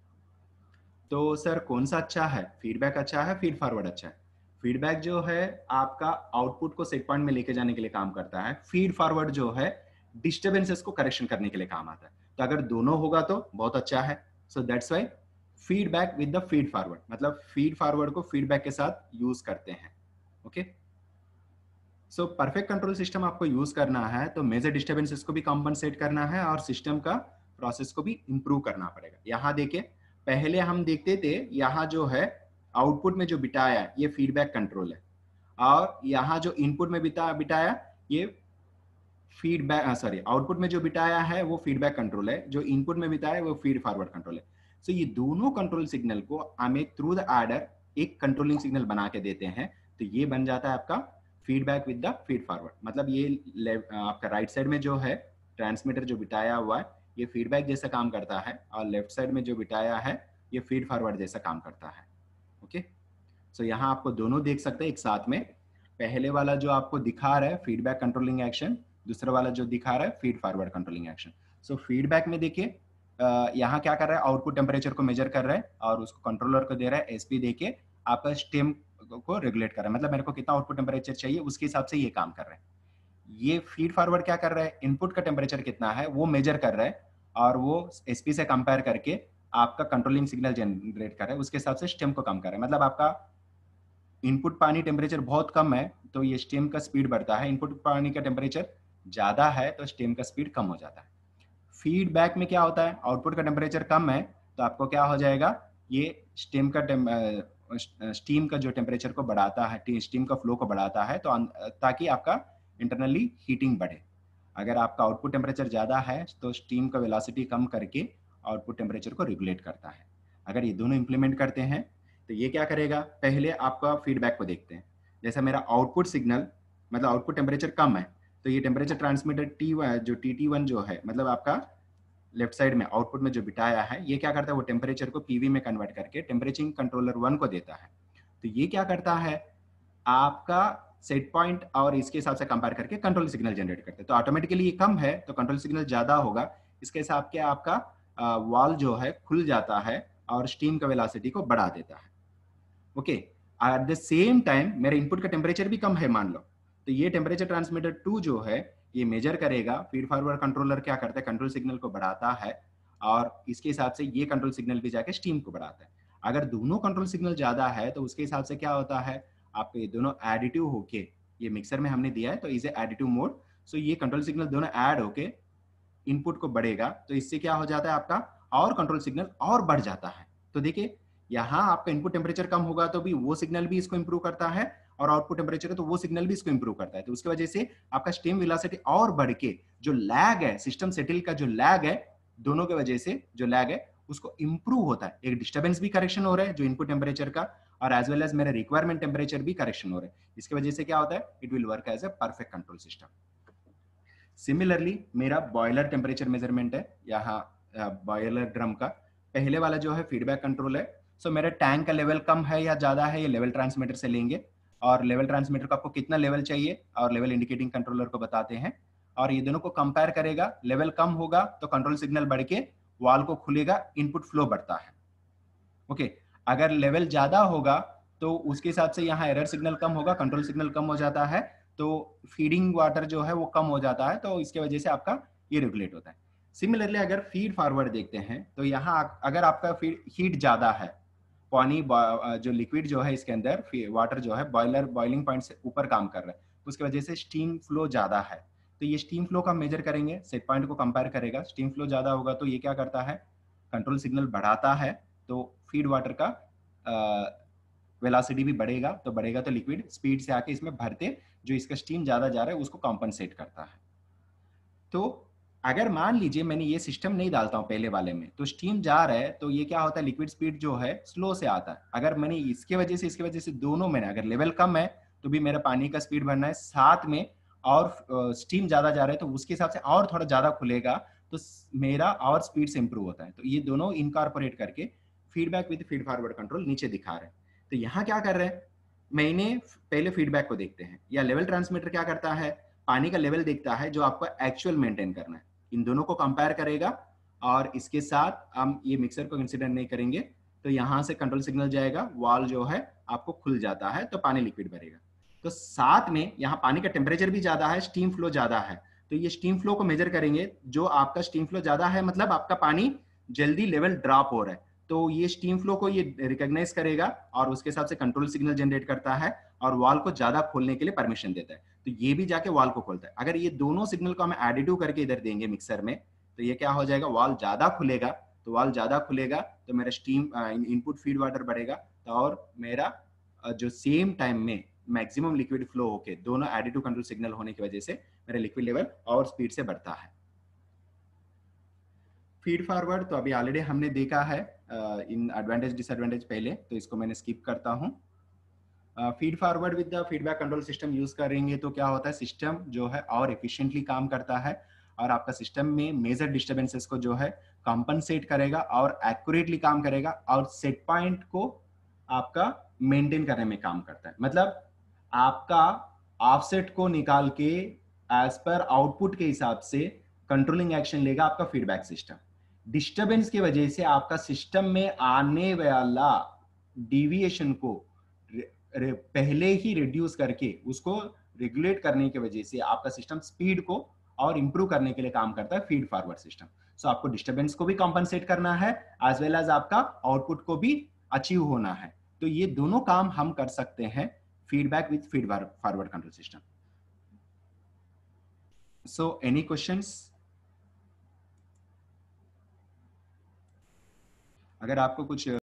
तो सर कौन सा अच्छा है, फीडबैक अच्छा है, फीड फॉरवर्ड अच्छा है? फीडबैक जो है आपका आउटपुट को सेट पॉइंट में लेके जाने के लिए काम करता है, फीड फॉरवर्ड जो है डिस्टर्बेंसेस को करेक्शन करने के लिए काम आता है। तो अगर दोनों होगा तो बहुत अच्छा है। So that's why feedback with the feed forward, मतलब फीड फॉरवर्ड को फीडबैक के साथ यूज करते हैं। Okay, so perfect control system आपको यूज करना है तो मेजर डिस्टर्बेंसेस को भी कॉम्पनसेट करना है और सिस्टम का प्रोसेस को भी इंप्रूव करना पड़ेगा। यहाँ देखिए, पहले हम देखते थे यहाँ जो है आउटपुट में जो बिठाया ये फीडबैक कंट्रोल है, और यहाँ जो इनपुट में बिठाया ये फीडबैक आउटपुट में जो बिठाया है वो फीडबैक कंट्रोल है, जो इनपुट में बिताया है वो फीड फॉरवर्ड कंट्रोल है। सो ये दोनों कंट्रोल सिग्नल को हमें थ्रू द एडर एक कंट्रोलिंग सिग्नल बना के देते हैं, तो ये बन जाता है आपका feedback with the feed forward. मतलब ये आपका राइट साइड में जो है ट्रांसमीटर जो बिठाया हुआ है ये फीडबैक जैसा काम करता है, और लेफ्ट साइड में जो बिठाया है ये फीड फॉरवर्ड जैसा काम करता है। ओके, सो यहाँ आपको दोनों देख सकते हैं एक साथ में। पहले वाला जो आपको दिखा रहा है फीडबैक कंट्रोलिंग एक्शन, दूसरा वाला जो दिखा रहा है feed forward controlling action. So feedback में देखिए यहाँ क्या कर रहा है, आउटपुट टेम्परेचर को मेजर कर रहा है और उसको कंट्रोलर को दे रहा है एसपी देके आपका स्टेम को रेगुलेट कर रहा है, मतलब मेरे को कितना आउटपुट टेम्परेचर चाहिए उसके हिसाब से ये काम कर रहा है। ये फीड फॉरवर्ड क्या कर रहा है, इनपुट का टेम्परेचर कितना है वो मेजर कर रहा है और वो एसपी से कंपेयर करके आपका कंट्रोलिंग सिग्नल जनरेट कर रहा है, उसके हिसाब से स्टेम को कम कर रहा है। मतलब आपका इनपुट पानी टेम्परेचर बहुत कम है तो ये स्टेम का स्पीड बढ़ता है, इनपुट पानी का टेम्परेचर ज्यादा है तो स्टेम का स्पीड कम हो जाता है। फीडबैक में क्या होता है, आउटपुट का टेम्परेचर कम है तो आपको क्या हो जाएगा, ये स्टीम का जो टेम्परेचर को बढ़ाता है, स्टीम का फ्लो को बढ़ाता है, तो ताकि आपका इंटरनली हीटिंग बढ़े। अगर आपका आउटपुट टेम्परेचर ज्यादा है तो स्टीम का वेलोसिटी कम करके आउटपुट टेम्परेचर को रेगुलेट करता है। अगर ये दोनों इंप्लीमेंट करते हैं तो ये क्या करेगा, पहले आपका फीडबैक को देखते हैं। जैसा मेरा आउटपुट सिग्नल मतलब आउटपुट टेम्परेचर कम है तो ये टेम्परेचर ट्रांसमीटर जो TT1 जो है, मतलब आपका लेफ्ट साइड में आउटपुट में जो बिठाया है ये क्या करता है, वो टेम्परेचर को पीवी में कन्वर्ट करके टेम्परेचर कंट्रोलर 1 को देता है। तो ये क्या करता है, आपका सेट पॉइंट और इसके हिसाब से कंपेयर करके कंट्रोल सिग्नल जनरेट करते हैं। तो ऑटोमेटिकली ये कम है तो कंट्रोल सिग्नल ज्यादा होगा, इसके हिसाब के आपका वॉल जो है खुल जाता है और स्टीम का वेलोसिटी को बढ़ा देता है। Okay, at the same time मेरा इनपुट का टेम्परेचर भी कम है मान लो, तो ये टेम्परेचर ट्रांसमीटर 2 जो है ये मेजर करेगा, फीड फॉरवर्ड कंट्रोलर क्या करता है, कंट्रोल सिग्नल को बढ़ाता है और इसके हिसाब से ये कंट्रोल सिग्नल भी जाके स्टीम को बढ़ाता है। अगर दोनों कंट्रोल सिग्नल ज्यादा है तो उसके हिसाब से क्या होता है, आपके ये दोनों एडिटिव होके, ये मिक्सर में हमने दिया है तो इसे एडिटिव मोड, सो ये कंट्रोल सिग्नल दोनों ऐड होके इनपुट को बढ़ेगा, तो इससे क्या हो जाता है आपका और कंट्रोल सिग्नल और बढ़ जाता है। तो देखिए यहाँ आपका इनपुट टेम्परेचर कम होगा तो भी वो सिग्नल भी इसको इंप्रूव करता है और आउटपुट टेम्परेचर है तो वो सिग्नल भी इसको इंप्रूव करता है। तो उसकी वजह से आपका स्टीम वेलोसिटी और बढ़ के जो लैग है, सिस्टम सेटल का जो लैग है, दोनों की वजह से जो लैग है उसको इंप्रूव होता है। एक डिस्टर्बेंस भी करेक्शन हो रहा है जो इनपुट टेम्परेचर का, और एज वेल एज मेरा रिक्वायरमेंट टेम्परेचर भी करेक्शन हो रहा है। इसकी वजह से क्या होता है, it will work as a perfect control system. Similarly मेरा बॉयलर टेम्परेचर मेजरमेंट है, यहाँ बॉयलर ड्रम का पहले वाला जो है फीडबैक कंट्रोल है। सो मेरे टैंक का लेवल कम है या ज्यादा है ये लेवल ट्रांसमीटर से लेंगे, और लेवल ट्रांसमीटर को आपको कितना लेवल चाहिए और लेवल इंडिकेटिंग कंट्रोलर को बताते हैं, और ये दोनों को कंपेयर करेगा। लेवल कम होगा तो कंट्रोल सिग्नल बढ़ के वाल को खुलेगा, इनपुट फ्लो बढ़ता है। ओके, अगर लेवल ज्यादा होगा तो उसके हिसाब से यहाँ एरर सिग्नल कम होगा, कंट्रोल सिग्नल कम हो जाता है, तो फीडिंग वाटर जो है वो कम हो जाता है, तो इसके वजह से आपका ये रेगुलेट होता है। सिमिलरली अगर फीड फॉरवर्ड देखते हैं तो यहाँ अगर आपका फीड हीट ज्यादा है, पानी जो लिक्विड जो है इसके अंदर वाटर जो है बॉयलर बॉइलिंग पॉइंट से ऊपर काम कर रहा है, उसकी वजह से स्टीम फ्लो ज्यादा है, तो ये स्टीम फ्लो का मेजर करेंगे, सेट पॉइंट को कंपेयर करेगा। स्टीम फ्लो ज्यादा होगा तो ये क्या करता है, कंट्रोल सिग्नल बढ़ाता है, तो फीड वाटर का वेलोसिटी भी बढ़ेगा, तो लिक्विड स्पीड से आके इसमें भरते जो इसका स्टीम ज्यादा जा रहा है उसको कॉम्पनसेट करता है। तो अगर मान लीजिए मैंने ये सिस्टम नहीं डालता हूँ पहले वाले में, तो स्टीम जा रहा है तो ये क्या होता है, लिक्विड स्पीड जो है स्लो से आता है। अगर मैंने इसके वजह से दोनों में अगर लेवल कम है तो भी मेरा पानी का स्पीड बढ़ना है, साथ में और स्टीम ज्यादा जा रहा है तो उसके हिसाब से और थोड़ा ज्यादा खुलेगा, तो मेरा और स्पीड से इंप्रूव होता है। तो ये दोनों इनकॉर्पोरेट करके feedback with feed forward control नीचे दिखा रहे हैं। तो यहाँ क्या कर रहे हैं, मैंने पहले फीडबैक को देखते हैं, या लेवल ट्रांसमीटर क्या करता है, पानी का लेवल देखता है जो आपको एक्चुअल मेंटेन करना है, इन दोनों को कंपेयर करेगा, और इसके साथ हम ये मिक्सर को कंसिडर नहीं करेंगे। तो यहाँ से कंट्रोल सिग्नल जाएगा, वाल जो है आपको खुल जाता है, तो पानी लिक्विड भरेगा। तो साथ में यहाँ पानी का टेम्परेचर भी ज्यादा है, स्टीम फ्लो ज्यादा है, तो ये स्टीम फ्लो को मेजर करेंगे। जो आपका स्टीम फ्लो ज्यादा है मतलब आपका पानी जल्दी लेवल ड्रॉप हो रहा है, तो ये स्टीम फ्लो को ये रिकॉग्नाइज करेगा और उसके हिसाब से कंट्रोल सिग्नल जनरेट करता है और वाल को ज्यादा खोलने के लिए परमिशन देता है। तो ये भी जाके वाल को खोलता है। अगर ये दोनों सिग्नल को हम एडिटिव करके इधर देंगे मिक्सर में, तो ये क्या हो जाएगा, वाल ज्यादा खुलेगा। तो वाल ज्यादा खुलेगा तो मेरा स्टीम इनपुट फीड वाटर बढ़ेगा, और मेरा जो सेम टाइम में मैक्सिमम लिक्विड फ्लो होके दोनों एडिटिव कंट्रोल सिग्नल होने की वजह से मेरा लिक्विड लेवल और स्पीड से बढ़ता है। फीड फॉरवर्ड तो अभी ऑलरेडी हमने देखा है इन एडवांटेज डिसएडवांटेज पहले, तो इसको मैंने स्किप करता हूं। Feed forward with the feedback control system use करेंगे तो क्या होता है, सिस्टम जो है और एफिशिएंटली काम करता है, और आपका सिस्टम में मेजर डिस्टर्बेंसेस को जो है कॉम्पनसेट करेगा और एक्यूरेटली काम करेगा, और सेट पॉइंट को आपका मेंटेन करने में काम करता है। मतलब आपका ऑफसेट को निकाल के एज पर आउटपुट के हिसाब से कंट्रोलिंग एक्शन लेगा आपका फीडबैक सिस्टम। डिस्टर्बेंस की वजह से आपका सिस्टम में आने वाला डिविएशन को पहले ही रिड्यूस करके उसको रेगुलेट करने की वजह से आपका सिस्टम स्पीड को और इंप्रूव करने के लिए काम करता है फीड फॉरवर्ड सिस्टम। सो आपको डिस्टर्बेंस को भी कॉम्पनसेट करना है एज वेल एज आपका आउटपुट को भी अचीव होना है। तो ये दोनों काम हम कर सकते हैं feedback with feed forward control system. So any questions? अगर आपको कुछ